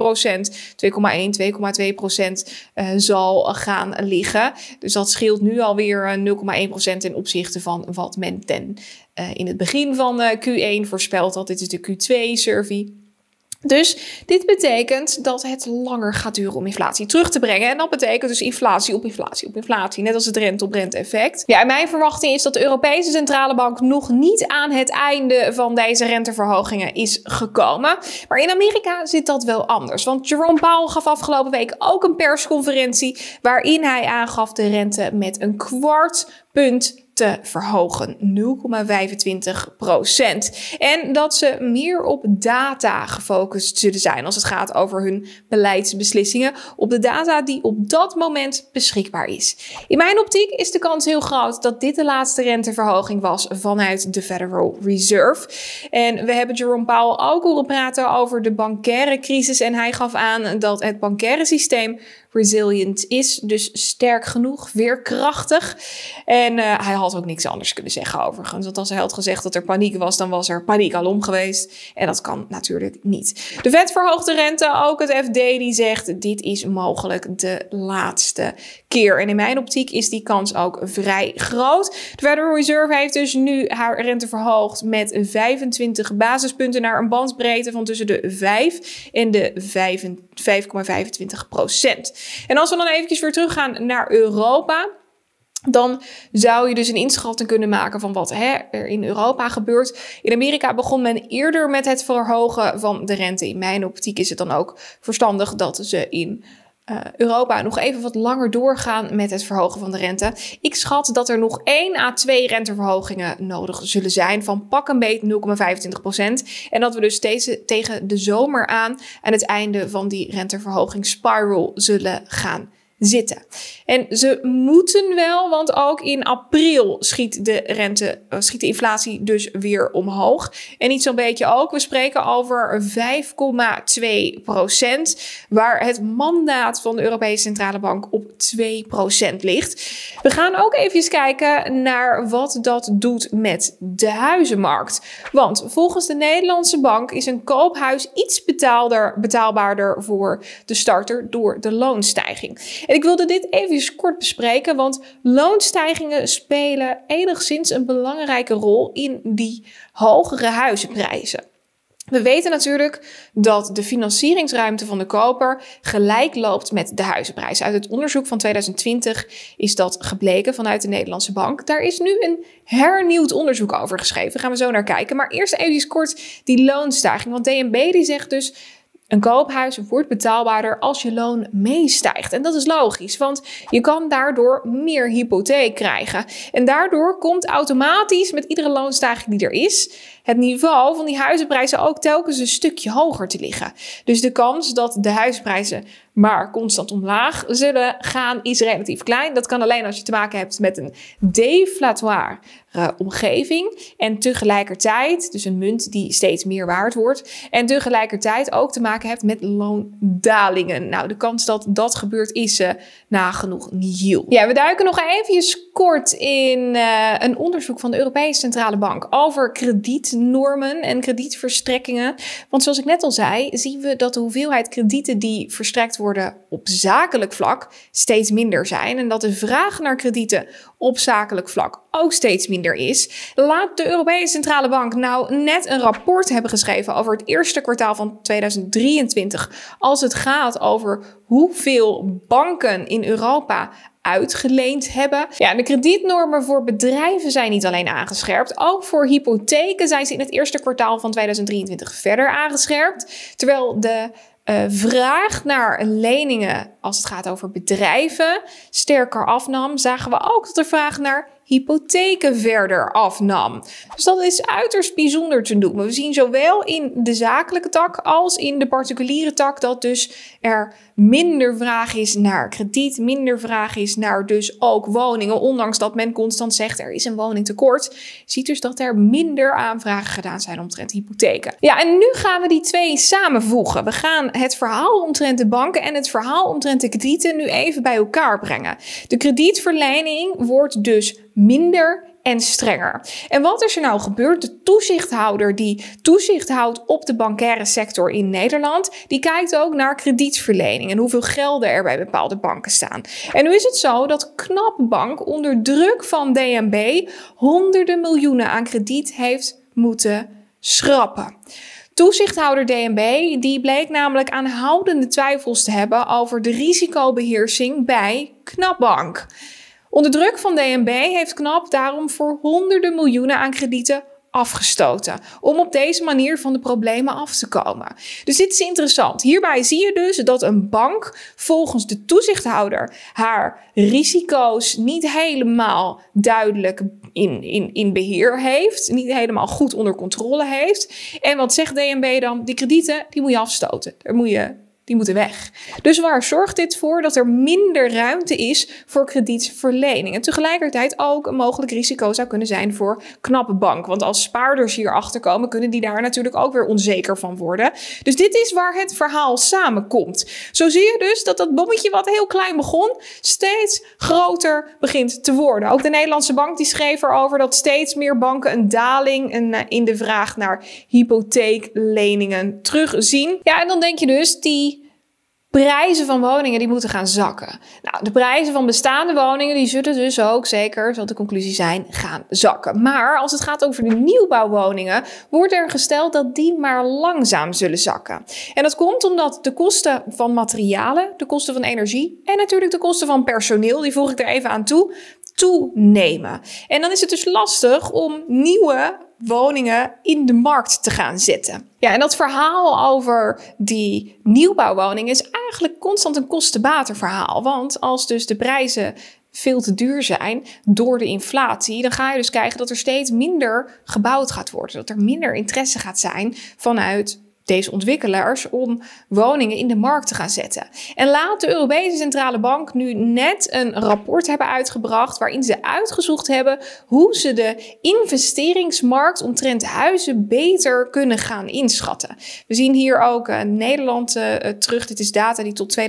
A: 2%, 2,1, 2,2% zal gaan liggen. Dus dat scheelt nu alweer 0,1% ten opzichte van wat men in het begin van Q1 voorspelt had. Dit is de Q2-survey. Dus dit betekent dat het langer gaat duren om inflatie terug te brengen. En dat betekent dus inflatie op inflatie op inflatie. Net als het rente-op-rente effect. Ja, en mijn verwachting is dat de Europese Centrale Bank nog niet aan het einde van deze renteverhogingen is gekomen. Maar in Amerika zit dat wel anders. Want Jerome Powell gaf afgelopen week ook een persconferentie waarin hij aangaf de rente met 1/4 punt te verhogen, 0,25%. En dat ze meer op data gefocust zullen zijn als het gaat over hun beleidsbeslissingen, op de data die op dat moment beschikbaar is. In mijn optiek is de kans heel groot dat dit de laatste renteverhoging was vanuit de Federal Reserve. En we hebben Jerome Powell ook horen praten over de bankaire crisis en hij gaf aan dat het bankaire systeem resilient is, dus sterk genoeg, veerkrachtig. En hij had ook niks anders kunnen zeggen overigens. Want als hij had gezegd dat er paniek was, dan was er paniek alom geweest. En dat kan natuurlijk niet. De Fed verhoogt de rente, ook het FD die zegt dit is mogelijk de laatste keer. En in mijn optiek is die kans ook vrij groot. De Federal Reserve heeft dus nu haar rente verhoogd met 25 basispunten naar een bandbreedte van tussen de 5 en de 5,25%. En als we dan eventjes weer teruggaan naar Europa, dan zou je dus een inschatting kunnen maken van wat er in Europa gebeurt. In Amerika begon men eerder met het verhogen van de rente. In mijn optiek is het dan ook verstandig dat ze in Europa nog even wat langer doorgaan met het verhogen van de rente. Ik schat dat er nog 1 à 2 renteverhogingen nodig zullen zijn van pak een beet 0,25%. En dat we dus tegen de zomer aan het einde van die renteverhoging spiral zullen gaan zitten. En ze moeten wel, want ook in april schiet de inflatie dus weer omhoog. En niet zo'n beetje ook. We spreken over 5,2%, waar het mandaat van de Europese Centrale Bank op 2% ligt. We gaan ook even kijken naar wat dat doet met de huizenmarkt. Want volgens de Nederlandse bank is een koophuis iets betaalbaarder voor de starter door de loonstijging. En ik wilde dit even kort bespreken, want loonstijgingen spelen enigszins een belangrijke rol in die hogere huizenprijzen. We weten natuurlijk dat de financieringsruimte van de koper gelijk loopt met de huizenprijs. Uit het onderzoek van 2020 is dat gebleken vanuit de Nederlandse bank. Daar is nu een hernieuwd onderzoek over geschreven. Daar gaan we zo naar kijken. Maar eerst even kort die loonstijging. Want DNB die zegt dus, een koophuis wordt betaalbaarder als je loon meestijgt. En dat is logisch, want je kan daardoor meer hypotheek krijgen. En daardoor komt automatisch met iedere loonstijging die er is, het niveau van die huizenprijzen ook telkens een stukje hoger te liggen. Dus de kans dat de huizenprijzen maar constant omlaag zullen gaan is relatief klein. Dat kan alleen als je te maken hebt met een deflatoire omgeving. En tegelijkertijd, dus een munt die steeds meer waard wordt. En tegelijkertijd ook te maken hebt met loondalingen. Nou, de kans dat dat gebeurt is nagenoeg nihil. Ja, we duiken nog even kort in een onderzoek van de Europese Centrale Bank over kredietnormen en kredietverstrekkingen. Want zoals ik net al zei, zien we dat de hoeveelheid kredieten die verstrekt worden op zakelijk vlak steeds minder zijn. En dat de vraag naar kredieten op zakelijk vlak ook steeds minder is. Laat de Europese Centrale Bank nou net een rapport hebben geschreven over het eerste kwartaal van 2023 als het gaat over hoeveel banken in Europa uitgeleend hebben. Ja, de kredietnormen voor bedrijven zijn niet alleen aangescherpt. Ook voor hypotheken zijn ze in het eerste kwartaal van 2023 verder aangescherpt. Terwijl de vraag naar leningen als het gaat over bedrijven sterker afnam, zagen we ook dat de vraag naar hypotheken verder afnam. Dus dat is uiterst bijzonder te noemen. We zien zowel in de zakelijke tak als in de particuliere tak dat dus er minder vraag is naar krediet, minder vraag is naar dus ook woningen. Ondanks dat men constant zegt er is een woningtekort, ziet dus dat er minder aanvragen gedaan zijn omtrent hypotheken. Ja, en nu gaan we die twee samenvoegen. We gaan het verhaal omtrent de banken en het verhaal omtrent de kredieten nu even bij elkaar brengen. De kredietverlening wordt dus minder en strenger. En wat is er nou gebeurd? De toezichthouder die toezicht houdt op de bankaire sector in Nederland, die kijkt ook naar kredietverlening en hoeveel gelden er bij bepaalde banken staan. En nu is het zo dat Knap Bank onder druk van DNB honderden miljoenen aan krediet heeft moeten schrappen. Toezichthouder DNB die bleek namelijk aanhoudende twijfels te hebben over de risicobeheersing bij Knap Bank. Onder druk van DNB heeft Knap daarom voor honderden miljoenen aan kredieten afgestoten. Om op deze manier van de problemen af te komen. Dus dit is interessant. Hierbij zie je dus dat een bank volgens de toezichthouder haar risico's niet helemaal duidelijk in beheer heeft. Niet helemaal goed onder controle heeft. En wat zegt DNB dan? Die kredieten, die moet je afstoten. Die moeten weg. Dus waar zorgt dit voor? Dat er minder ruimte is voor kredietverlening. En tegelijkertijd ook een mogelijk risico zou kunnen zijn voor knappe bank. Want als spaarders hierachter komen, kunnen die daar natuurlijk ook weer onzeker van worden. Dus dit is waar het verhaal samenkomt. Zo zie je dus dat dat bommetje wat heel klein begon, steeds groter begint te worden. Ook de Nederlandse bank die schreef erover dat steeds meer banken een daling in de vraag naar hypotheekleningen terugzien. Ja, en dan denk je dus, die prijzen van woningen die moeten gaan zakken. Nou, de prijzen van bestaande woningen die zullen dus ook zeker, zal de conclusie zijn, gaan zakken. Maar als het gaat over de nieuwbouwwoningen, wordt er gesteld dat die maar langzaam zullen zakken. En dat komt omdat de kosten van materialen, de kosten van energie en natuurlijk de kosten van personeel, die voeg ik er even aan toe, toenemen. En dan is het dus lastig om nieuwe woningen in de markt te gaan zetten. Ja, en dat verhaal over die nieuwbouwwoningen is eigenlijk constant een kosten-baten-verhaal. Want als dus de prijzen veel te duur zijn door de inflatie, dan ga je dus krijgen dat er steeds minder gebouwd gaat worden. Dat er minder interesse gaat zijn vanuit deze ontwikkelaars om woningen in de markt te gaan zetten. En laat de Europese Centrale Bank nu net een rapport hebben uitgebracht waarin ze uitgezocht hebben hoe ze de investeringsmarkt omtrent huizen beter kunnen gaan inschatten. We zien hier ook Nederland terug. Dit is data die tot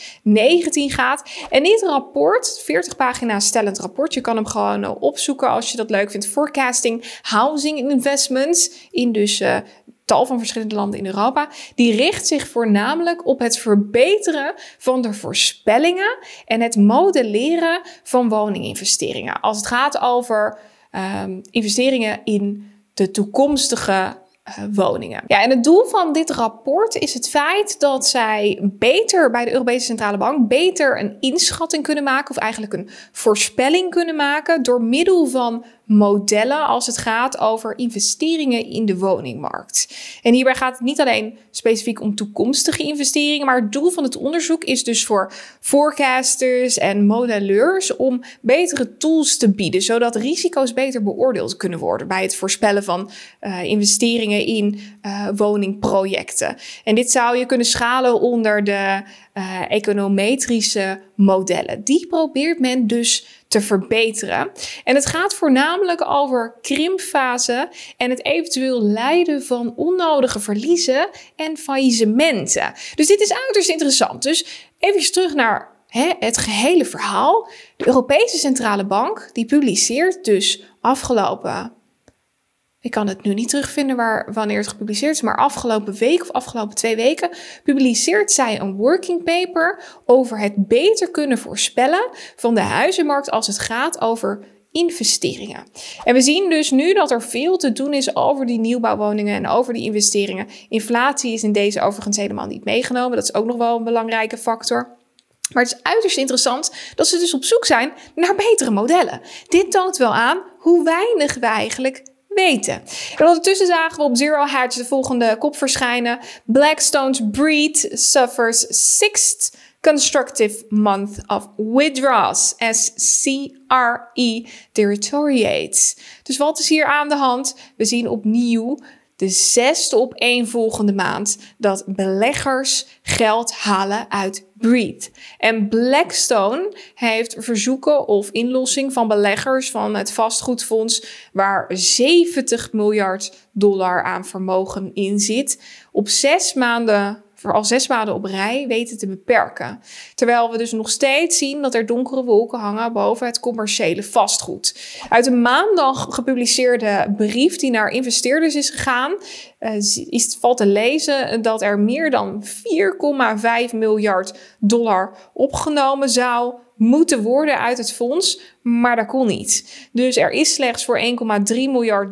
A: 2019 gaat. En dit rapport, 40 pagina's stellend rapport, je kan hem gewoon opzoeken als je dat leuk vindt. Forecasting Housing Investments in dus tal van verschillende landen in Europa, die richt zich voornamelijk op het verbeteren van de voorspellingen en het modelleren van woninginvesteringen. Als het gaat over investeringen in de toekomstige woningen. Ja, en het doel van dit rapport is het feit dat zij beter bij de Europese Centrale Bank beter een inschatting kunnen maken, of eigenlijk een voorspelling kunnen maken door middel van modellen als het gaat over investeringen in de woningmarkt. En hierbij gaat het niet alleen specifiek om toekomstige investeringen, maar het doel van het onderzoek is dus voor forecasters en modelleurs om betere tools te bieden, zodat risico's beter beoordeeld kunnen worden bij het voorspellen van investeringen in woningprojecten. En dit zou je kunnen schalen onder de econometrische modellen. Die probeert men dus te verbeteren. En het gaat voornamelijk over krimpfase en het eventueel lijden van onnodige verliezen en faillissementen. Dus dit is uiterst interessant. Dus even terug naar het gehele verhaal. De Europese Centrale Bank die publiceert dus afgelopen, ik kan het nu niet terugvinden wanneer het gepubliceerd is, maar afgelopen week of afgelopen 2 weken publiceert zij een working paper over het beter kunnen voorspellen van de huizenmarkt als het gaat over investeringen. En we zien dus nu dat er veel te doen is over die nieuwbouwwoningen en over die investeringen. Inflatie is in deze overigens helemaal niet meegenomen. Dat is ook nog wel een belangrijke factor. Maar het is uiterst interessant dat ze dus op zoek zijn naar betere modellen. Dit toont wel aan hoe weinig we eigenlijk weten. En ondertussen zagen we op Zero Hedge de volgende kop verschijnen. Blackstone's Breed suffers 6th constructive month of withdrawals as CRE deteriorates. Dus wat is hier aan de hand? We zien opnieuw de 6e opeenvolgende maand dat beleggers geld halen uit Breed. En Blackstone heeft verzoeken of inlossing van beleggers van het vastgoedfonds waar $70 miljard aan vermogen in zit, op 6 maanden, vooral 6 maanden op rij, weten te beperken. Terwijl we dus nog steeds zien dat er donkere wolken hangen boven het commerciële vastgoed. Uit een maandag gepubliceerde brief die naar investeerders is gegaan, valt te lezen dat er meer dan $4,5 miljard opgenomen zou moeten worden uit het fonds, maar dat kon niet. Dus er is slechts voor $1,3 miljard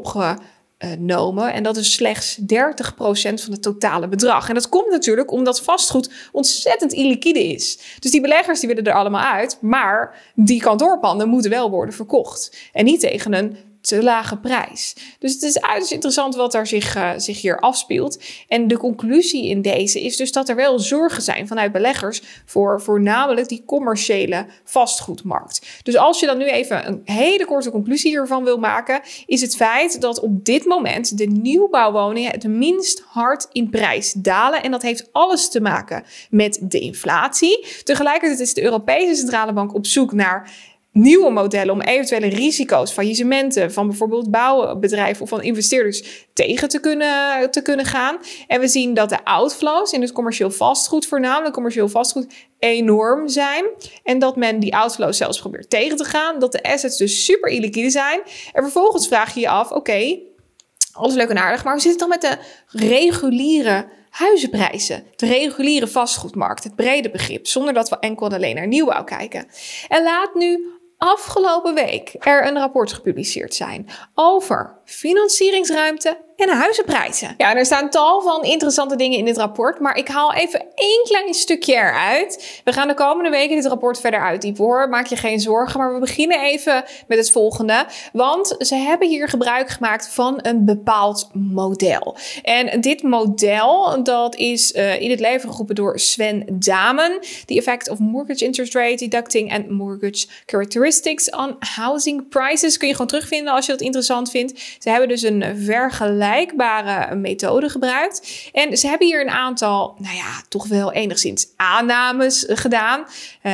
A: opgenomen en dat is slechts 30% van het totale bedrag. En dat komt natuurlijk omdat vastgoed ontzettend illiquide is. Dus die beleggers die willen er allemaal uit, maar die kantoorpanden moeten wel worden verkocht. En niet tegen een te lage prijs. Dus het is uiterst interessant wat er zich hier afspeelt. En de conclusie in deze is dus dat er wel zorgen zijn vanuit beleggers voor voornamelijk die commerciële vastgoedmarkt. Dus als je dan nu even een hele korte conclusie hiervan wil maken, is het feit dat op dit moment de nieuwbouwwoningen het minst hard in prijs dalen. En dat heeft alles te maken met de inflatie. Tegelijkertijd is de Europese Centrale Bank op zoek naar nieuwe modellen om eventuele risico's, faillissementen van bijvoorbeeld bouwbedrijven of van investeerders tegen te kunnen gaan. En we zien dat de outflows in het commercieel vastgoed, voornamelijk commercieel vastgoed, enorm zijn. En dat men die outflows zelfs probeert tegen te gaan. Dat de assets dus super illiquide zijn. En vervolgens vraag je je af, oké, alles leuk en aardig, maar hoe zit het dan met de reguliere huizenprijzen, de reguliere vastgoedmarkt, het brede begrip, zonder dat we enkel en alleen naar nieuwbouw kijken? En laat nu afgelopen week er een rapport gepubliceerd zijn over financieringsruimte en huizenprijzen. Ja, er staan tal van interessante dingen in dit rapport, maar ik haal even één klein stukje eruit. We gaan de komende weken dit rapport verder uitdiepen hoor, maak je geen zorgen, maar we beginnen even met het volgende, want ze hebben hier gebruik gemaakt van een bepaald model. En dit model, dat is in het leven geroepen door Sven Damen, The Effect of Mortgage Interest Rate Deducting and Mortgage Characteristics on Housing Prices. Kun je gewoon terugvinden als je dat interessant vindt. Ze hebben dus een vergelijkbare methode gebruikt. En ze hebben hier een aantal, toch wel enigszins aannames gedaan.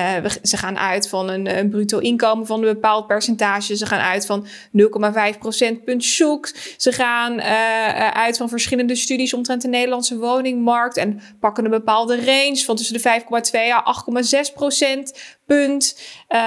A: Ze gaan uit van een bruto inkomen van een bepaald percentage. Ze gaan uit van 0,5 procentpunt shock. Ze gaan uit van verschillende studies omtrent de Nederlandse woningmarkt. En pakken een bepaalde range van tussen de 5,2 à 8,6 procentpunt.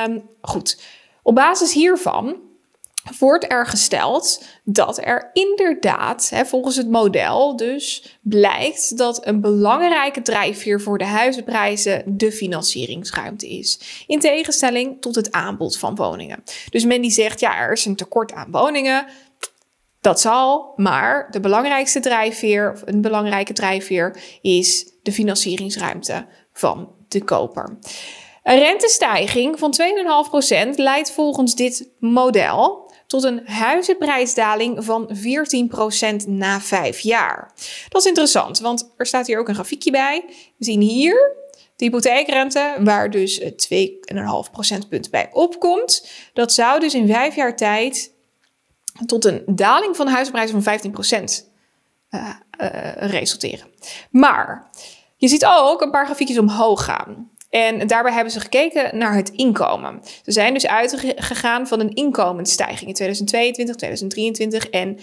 A: Goed, op basis hiervan wordt er gesteld dat er inderdaad, volgens het model dus, blijkt dat een belangrijke drijfveer voor de huizenprijzen de financieringsruimte is. In tegenstelling tot het aanbod van woningen. Dus men die zegt, ja, er is een tekort aan woningen. Dat zal, maar de belangrijkste drijfveer, of een belangrijke drijfveer, is de financieringsruimte van de koper. Een rentestijging van 2,5% leidt volgens dit model tot een huizenprijsdaling van 14% na 5 jaar. Dat is interessant, want er staat hier ook een grafiekje bij. We zien hier de hypotheekrente, waar dus 2,5 procentpunt bij opkomt. Dat zou dus in 5 jaar tijd tot een daling van de huizenprijzen van 15% resulteren. Maar je ziet ook een paar grafiekjes omhoog gaan. En daarbij hebben ze gekeken naar het inkomen. Ze zijn dus uitgegaan van een inkomensstijging in 2022, 2023 en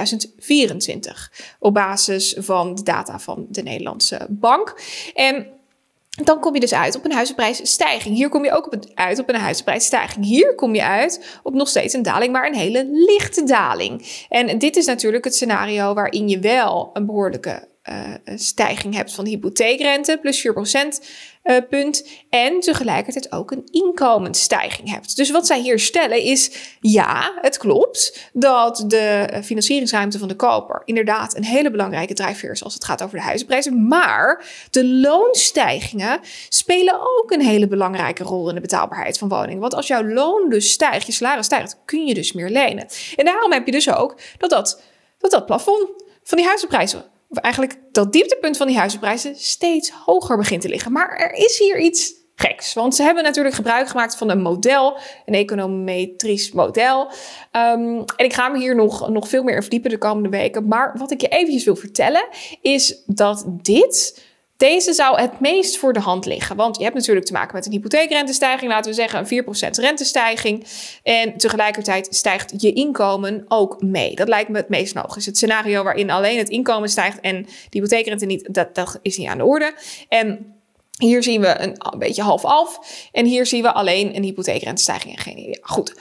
A: 2024. Op basis van de data van de Nederlandse Bank. En dan kom je dus uit op een huizenprijsstijging. Hier kom je ook uit op een huizenprijsstijging. Hier kom je uit op nog steeds een daling, maar een hele lichte daling. En dit is natuurlijk het scenario waarin je wel een behoorlijke stijging hebt van de hypotheekrente, plus 4 procentpunt. En tegelijkertijd ook een inkomensstijging hebt. Dus wat zij hier stellen is, ja, het klopt dat de financieringsruimte van de koper inderdaad een hele belangrijke drijfveer is als het gaat over de huizenprijzen. Maar de loonstijgingen spelen ook een hele belangrijke rol in de betaalbaarheid van woningen. Want als jouw loon dus stijgt, je salaris stijgt, kun je dus meer lenen. En daarom heb je dus ook dat plafond van die huizenprijzen, of eigenlijk dat dieptepunt van die huizenprijzen, steeds hoger begint te liggen. Maar er is hier iets geks. Want ze hebben natuurlijk gebruik gemaakt van een model, een econometrisch model. En ik ga me hier nog veel meer in verdiepen de komende weken. Maar wat ik je eventjes wil vertellen is dat deze zou het meest voor de hand liggen. Want je hebt natuurlijk te maken met een hypotheekrentestijging, laten we zeggen een 4% rentestijging. En tegelijkertijd stijgt je inkomen ook mee. Dat lijkt me het meest logisch. Het scenario waarin alleen het inkomen stijgt en de hypotheekrente niet, dat is niet aan de orde. En hier zien we een beetje half-half. En hier zien we alleen een hypotheekrentestijging en geen idee. Goed.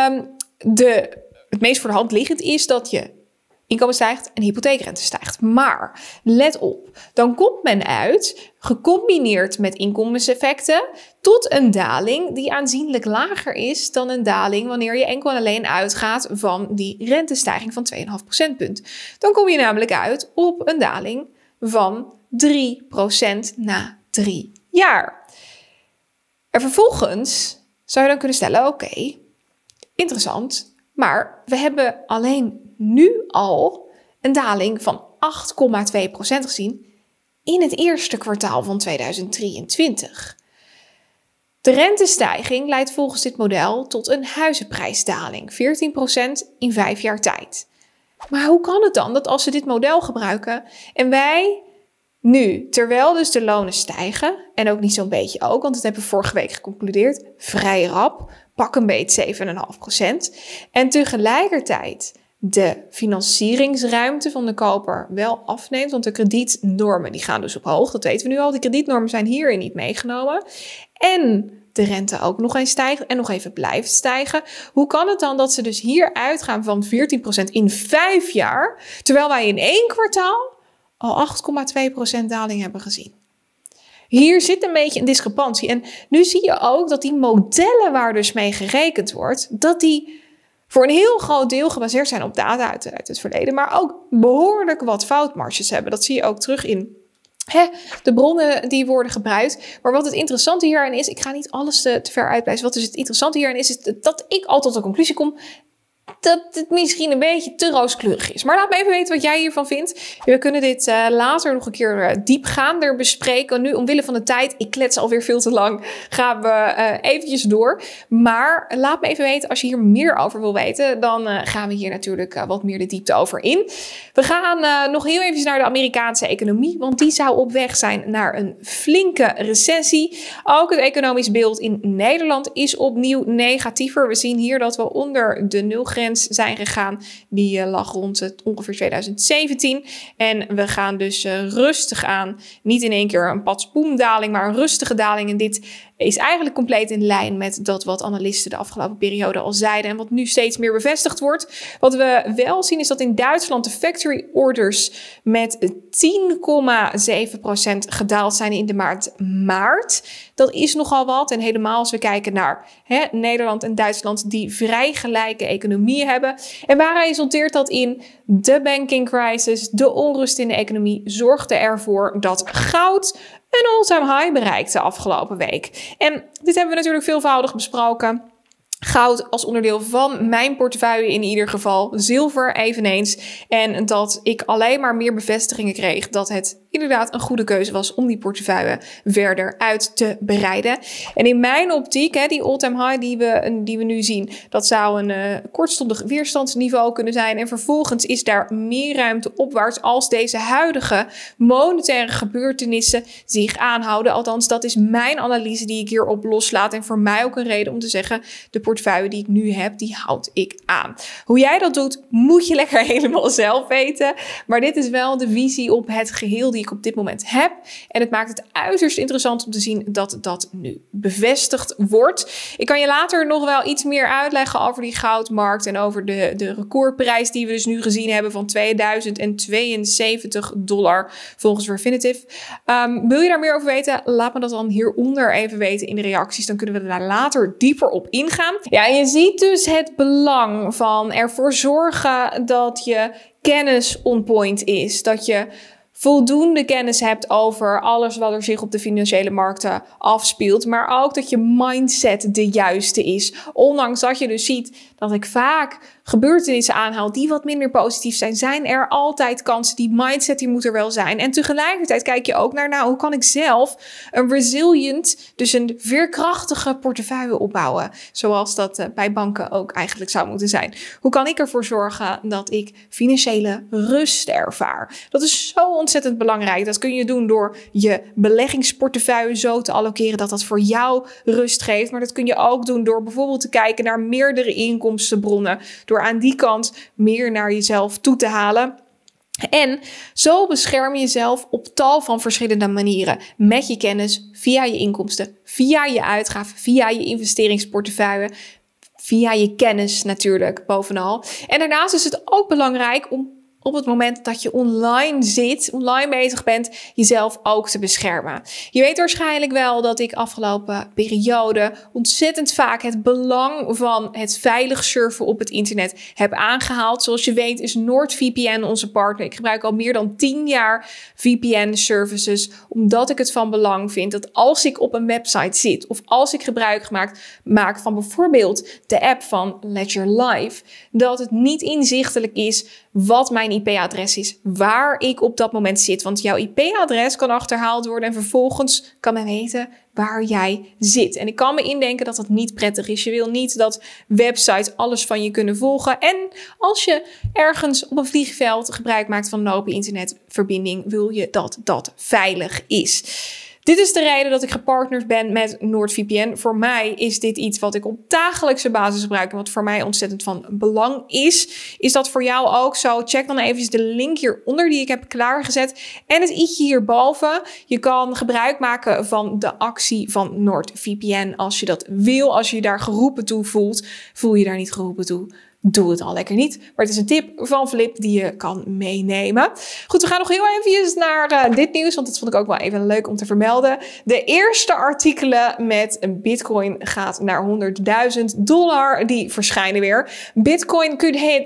A: Het meest voor de hand liggend is dat je inkomen stijgt en hypotheekrente stijgt. Maar let op, dan komt men uit, gecombineerd met inkomenseffecten, tot een daling die aanzienlijk lager is dan een daling wanneer je enkel en alleen uitgaat van die rentestijging van 2,5 procentpunt. Dan kom je namelijk uit op een daling van 3% na 3 jaar. En vervolgens zou je dan kunnen stellen, oké, interessant. Maar we hebben alleen nu al een daling van 8,2% gezien in het eerste kwartaal van 2023. De rentestijging leidt volgens dit model tot een huizenprijsdaling, 14% in 5 jaar tijd. Maar hoe kan het dan dat als ze dit model gebruiken en wij nu, terwijl dus de lonen stijgen, en ook niet zo'n beetje ook, want dat hebben we vorige week geconcludeerd, vrij rap, pak een beet 7,5%. En tegelijkertijd de financieringsruimte van de koper wel afneemt, want de kredietnormen die gaan dus omhoog. Dat weten we nu al, die kredietnormen zijn hierin niet meegenomen. En de rente ook nog eens stijgt en nog even blijft stijgen. Hoe kan het dan dat ze dus hier uitgaan van 14% in 5 jaar, terwijl wij in 1 kwartaal al 8,2% daling hebben gezien? Hier zit een beetje een discrepantie. En nu zie je ook dat die modellen waar dus mee gerekend wordt, dat die voor een heel groot deel gebaseerd zijn op data uit het verleden, maar ook behoorlijk wat foutmarges hebben. Dat zie je ook terug in de bronnen die worden gebruikt. Maar wat het interessante hierin is, ik ga niet alles te ver uitpleisen. Wat dus het interessante hierin is dat ik al tot de conclusie kom dat het misschien een beetje te rooskleurig is. Maar laat me even weten wat jij hiervan vindt. We kunnen dit later nog een keer diepgaander bespreken. Nu, omwille van de tijd, ik klets alweer veel te lang, gaan we eventjes door. Maar laat me even weten als je hier meer over wil weten. Dan gaan we hier natuurlijk wat meer de diepte over in. We gaan nog heel even naar de Amerikaanse economie. Want die zou op weg zijn naar een flinke recessie. Ook het economisch beeld in Nederland is opnieuw negatiever. We zien hier dat we onder de nulgrens zijn gegaan. Die lag rond ongeveer 2017. En we gaan dus rustig aan. Niet in één keer een patsboomdaling, maar een rustige daling. En dit is eigenlijk compleet in lijn met dat wat analisten de afgelopen periode al zeiden. En wat nu steeds meer bevestigd wordt. Wat we wel zien is dat in Duitsland de factory orders met 10,7% gedaald zijn in de maand maart. Dat is nogal wat. En helemaal als we kijken naar Nederland en Duitsland die vrij gelijke economieën hebben. En waar resulteert dat in? De banking crisis, de onrust in de economie zorgde ervoor dat goud een all-time high bereikte afgelopen week. En dit hebben we natuurlijk veelvoudig besproken. Goud als onderdeel van mijn portefeuille in ieder geval. Zilver eveneens. En dat ik alleen maar meer bevestigingen kreeg dat het inderdaad een goede keuze was om die portefeuille verder uit te breiden. En in mijn optiek, die all-time high die we nu zien, dat zou een kortstondig weerstandsniveau kunnen zijn. En vervolgens is daar meer ruimte opwaarts als deze huidige monetaire gebeurtenissen zich aanhouden. Althans, dat is mijn analyse die ik hierop loslaat. En voor mij ook een reden om te zeggen, de portefeuille die ik nu heb, die houd ik aan. Hoe jij dat doet, moet je lekker helemaal zelf weten. Maar dit is wel de visie op het geheel die ik op dit moment heb. En het maakt het uiterst interessant om te zien dat dat nu bevestigd wordt. Ik kan je later nog wel iets meer uitleggen over die goudmarkt en over de recordprijs die we dus nu gezien hebben van $2072 volgens Refinitiv. Wil je daar meer over weten? Laat me dat dan hieronder even weten in de reacties. Dan kunnen we daar later dieper op ingaan. Ja, en je ziet dus het belang van ervoor zorgen dat je kennis on point is. Dat je voldoende kennis hebt over alles wat er zich op de financiële markten afspeelt. Maar ook dat je mindset de juiste is. Ondanks dat je dus ziet dat ik vaak gebeurtenissen aanhaal die wat minder positief zijn, zijn er altijd kansen. Die mindset die moet er wel zijn. En tegelijkertijd kijk je ook naar, hoe kan ik zelf een resilient, dus een veerkrachtige portefeuille opbouwen. Zoals dat bij banken ook eigenlijk zou moeten zijn. Hoe kan ik ervoor zorgen dat ik financiële rust ervaar? Dat is zo ontzettend belangrijk. Dat kun je doen door je beleggingsportefeuille zo te allokeren dat dat voor jou rust geeft. Maar dat kun je ook doen door bijvoorbeeld te kijken naar meerdere inkomstenbronnen. Door aan die kant meer naar jezelf toe te halen. En zo bescherm je jezelf op tal van verschillende manieren. Met je kennis, via je inkomsten, via je uitgaven, via je investeringsportefeuille, via je kennis natuurlijk bovenal. En daarnaast is het ook belangrijk om op het moment dat je online zit, online bezig bent, jezelf ook te beschermen. Je weet waarschijnlijk wel dat ik afgelopen periode ontzettend vaak het belang van het veilig surfen op het internet heb aangehaald. Zoals je weet is NordVPN onze partner. Ik gebruik al meer dan 10 jaar VPN-services, omdat ik het van belang vind dat als ik op een website zit of als ik gebruik maak van bijvoorbeeld de app van Ledger Live, dat het niet inzichtelijk is wat mijn IP-adres is, waar ik op dat moment zit. Want jouw IP-adres kan achterhaald worden en vervolgens kan men weten waar jij zit. En ik kan me indenken dat dat niet prettig is. Je wil niet dat websites alles van je kunnen volgen. En als je ergens op een vliegveld gebruik maakt van een open internetverbinding, wil je dat dat veilig is. Dit is de reden dat ik gepartnerd ben met NordVPN. Voor mij is dit iets wat ik op dagelijkse basis gebruik en wat voor mij ontzettend van belang is. Is dat voor jou ook zo? Check dan even de link hieronder die ik heb klaargezet en het i'tje hierboven. Je kan gebruik maken van de actie van NordVPN als je dat wil. Als je je daar geroepen toe voelt, voel je daar niet geroepen toe. Doe het al lekker niet. Maar het is een tip van Flip die je kan meenemen. Goed, we gaan nog heel even naar dit nieuws. Want dat vond ik ook wel even leuk om te vermelden. De eerste artikelen met Bitcoin gaat naar $100.000. Die verschijnen weer. Bitcoin could hit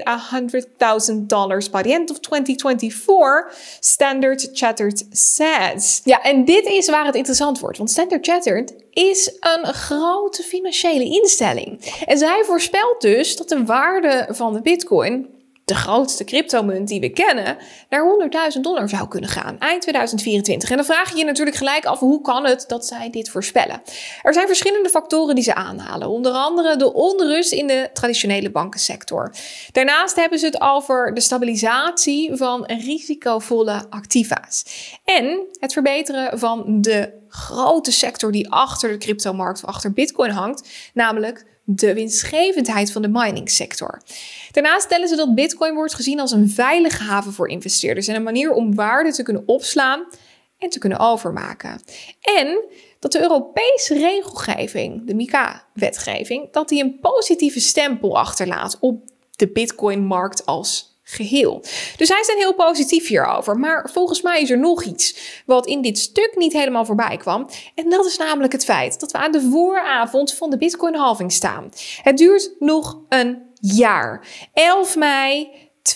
A: $100,000 by the end of 2024. Standard Chartered says. Ja, en dit is waar het interessant wordt. Want Standard Chartered is een grote financiële instelling. En zij voorspelt dus dat de waarde van de Bitcoin, de grootste cryptomunt die we kennen, naar $100.000 zou kunnen gaan eind 2024. En dan vraag je je natuurlijk gelijk af, hoe kan het dat zij dit voorspellen? Er zijn verschillende factoren die ze aanhalen. Onder andere de onrust in de traditionele bankensector. Daarnaast hebben ze het over de stabilisatie van risicovolle activa's. En het verbeteren van de grote sector die achter de cryptomarkt of achter Bitcoin hangt, namelijk de winstgevendheid van de miningsector. Daarnaast stellen ze dat Bitcoin wordt gezien als een veilige haven voor investeerders en een manier om waarde te kunnen opslaan en te kunnen overmaken. En dat de Europese regelgeving, de MiCA-wetgeving, dat die een positieve stempel achterlaat op de Bitcoin-markt als geheel. Dus zij zijn heel positief hierover. Maar volgens mij is er nog iets wat in dit stuk niet helemaal voorbij kwam. En dat is namelijk het feit dat we aan de vooravond van de Bitcoin halving staan. Het duurt nog een jaar. 11 mei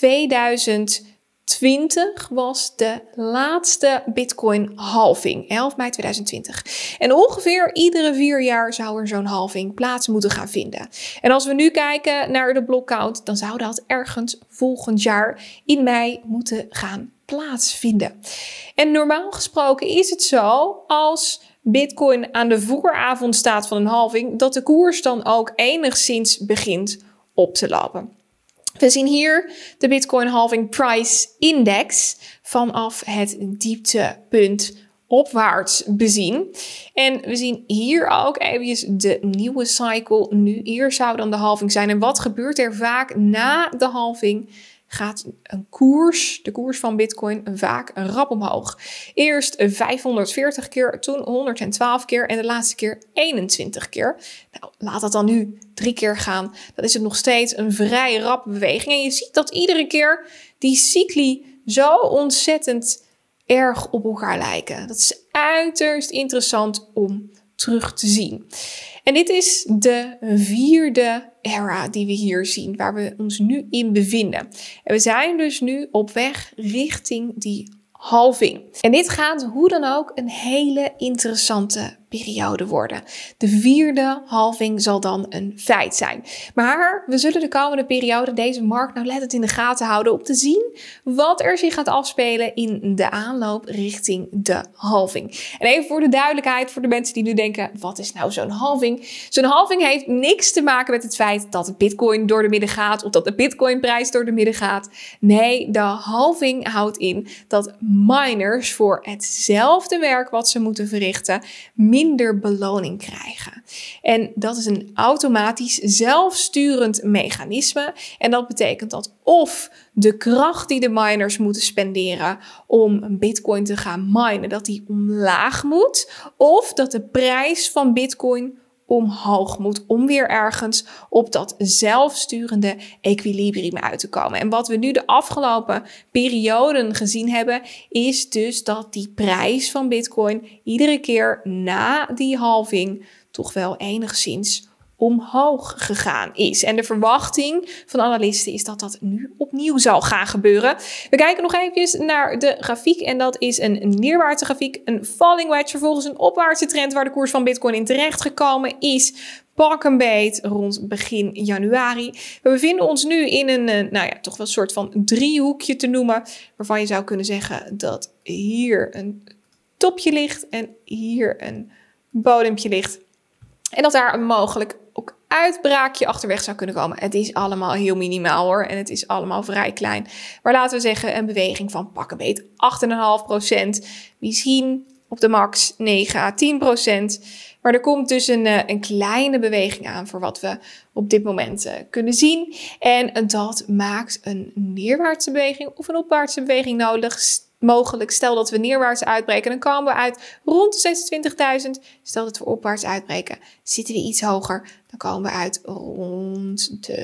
A: 2020 was de laatste Bitcoin halving. 11 mei 2020. En ongeveer iedere 4 jaar zou er zo'n halving plaats moeten gaan vinden. En als we nu kijken naar de blockcount, dan zou dat ergens volgend jaar in mei moeten gaan plaatsvinden. En normaal gesproken is het zo, als Bitcoin aan de vooravond staat van een halving, dat de koers dan ook enigszins begint op te lopen. We zien hier de Bitcoin Halving Price Index vanaf het dieptepunt opwaarts bezien. En we zien hier ook even de nieuwe cycle. Nu hier zou dan de halving zijn. En wat gebeurt er vaak na de halving? Gaat de koers van Bitcoin vaak rap omhoog. Eerst 540 keer, toen 112 keer en de laatste keer 21 keer. Nou, laat dat dan nu 3 keer gaan. Dan is het nog steeds een vrij rappe beweging. En je ziet dat iedere keer die cycli zo ontzettend erg op elkaar lijken. Dat is uiterst interessant om terug te zien. En dit is de 4e era die we hier zien, waar we ons nu in bevinden. En we zijn dus nu op weg richting die halving. En dit gaat hoe dan ook een hele interessante periode worden. De 4e halving zal dan een feit zijn. Maar we zullen de komende periode deze markt nauwlettend in de gaten houden om te zien wat er zich gaat afspelen in de aanloop richting de halving. En even voor de duidelijkheid voor de mensen die nu denken, wat is nou zo'n halving? Zo'n halving heeft niks te maken met het feit dat de Bitcoin door de midden gaat of dat de Bitcoinprijs door de midden gaat. Nee, de halving houdt in dat miners voor hetzelfde werk wat ze moeten verrichten minder beloning krijgen. En dat is een automatisch zelfsturend mechanisme. En dat betekent dat of de kracht die de miners moeten spenderen om een Bitcoin te gaan minen, dat die omlaag moet, of dat de prijs van Bitcoin omhoog moet. Om weer ergens op dat zelfsturende equilibrium uit te komen. En wat we nu de afgelopen perioden gezien hebben, is dus dat die prijs van Bitcoin iedere keer na die halving toch wel enigszins omhoog gegaan is. En de verwachting van analisten is dat dat nu opnieuw zal gaan gebeuren. We kijken nog even naar de grafiek en dat is een neerwaartse grafiek, een falling wedge, vervolgens een opwaartse trend waar de koers van Bitcoin in terecht gekomen is. Pak een beet rond begin januari. We bevinden ons nu in een, toch wel een soort van driehoekje te noemen, waarvan je zou kunnen zeggen dat hier een topje ligt en hier een bodempje ligt. En dat daar een mogelijk ook uitbraakje achterweg zou kunnen komen. Het is allemaal heel minimaal hoor. En het is allemaal vrij klein. Maar laten we zeggen een beweging van pak een beet 8,5%. Misschien op de max 9 à 10%. Maar er komt dus een kleine beweging aan voor wat we op dit moment kunnen zien. En dat maakt een neerwaartse beweging of een opwaartse beweging mogelijk. Stel dat we neerwaarts uitbreken, dan komen we uit rond de 26.000. Stel dat we opwaarts uitbreken, zitten we iets hoger. Dan komen we uit rond de,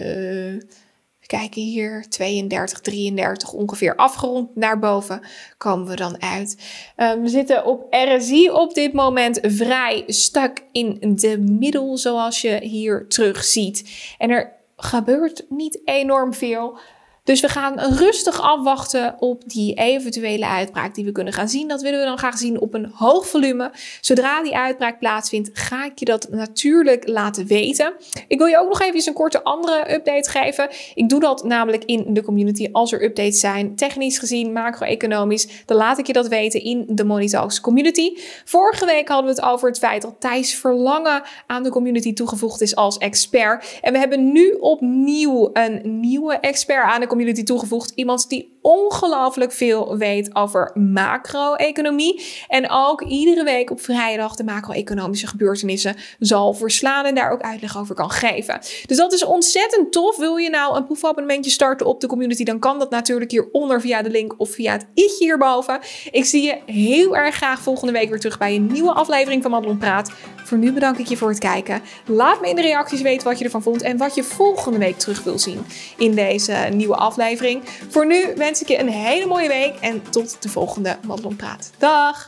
A: we kijken hier, 32, 33 ongeveer afgerond naar boven komen we dan uit. We zitten op RSI op dit moment vrij stuk in de middel, zoals je hier terug ziet. En er gebeurt niet enorm veel. Dus we gaan rustig afwachten op die eventuele uitbraak die we kunnen gaan zien. Dat willen we dan graag zien op een hoog volume. Zodra die uitbraak plaatsvindt, ga ik je dat natuurlijk laten weten. Ik wil je ook nog even een korte andere update geven. Ik doe dat namelijk in de community als er updates zijn. Technisch gezien, macro-economisch, dan laat ik je dat weten in de Money Talks community. Vorige week hadden we het over het feit dat Thijs Verlangen aan de community toegevoegd is als expert. En we hebben nu opnieuw een nieuwe expert aan de community toegevoegd. Iemand die ongelooflijk veel weet over macro-economie. En ook iedere week op vrijdag de macro-economische gebeurtenissen zal verslaan en daar ook uitleg over kan geven. Dus dat is ontzettend tof. Wil je nou een proefabonnementje starten op de community, dan kan dat natuurlijk hieronder via de link of via het i'tje hierboven. Ik zie je heel erg graag volgende week weer terug bij een nieuwe aflevering van Madelon Praat. Voor nu bedank ik je voor het kijken. Laat me in de reacties weten wat je ervan vond en wat je volgende week terug wil zien in deze nieuwe aflevering. Voor nu wens ik je een hele mooie week en tot de volgende Madelon Praat. Dag!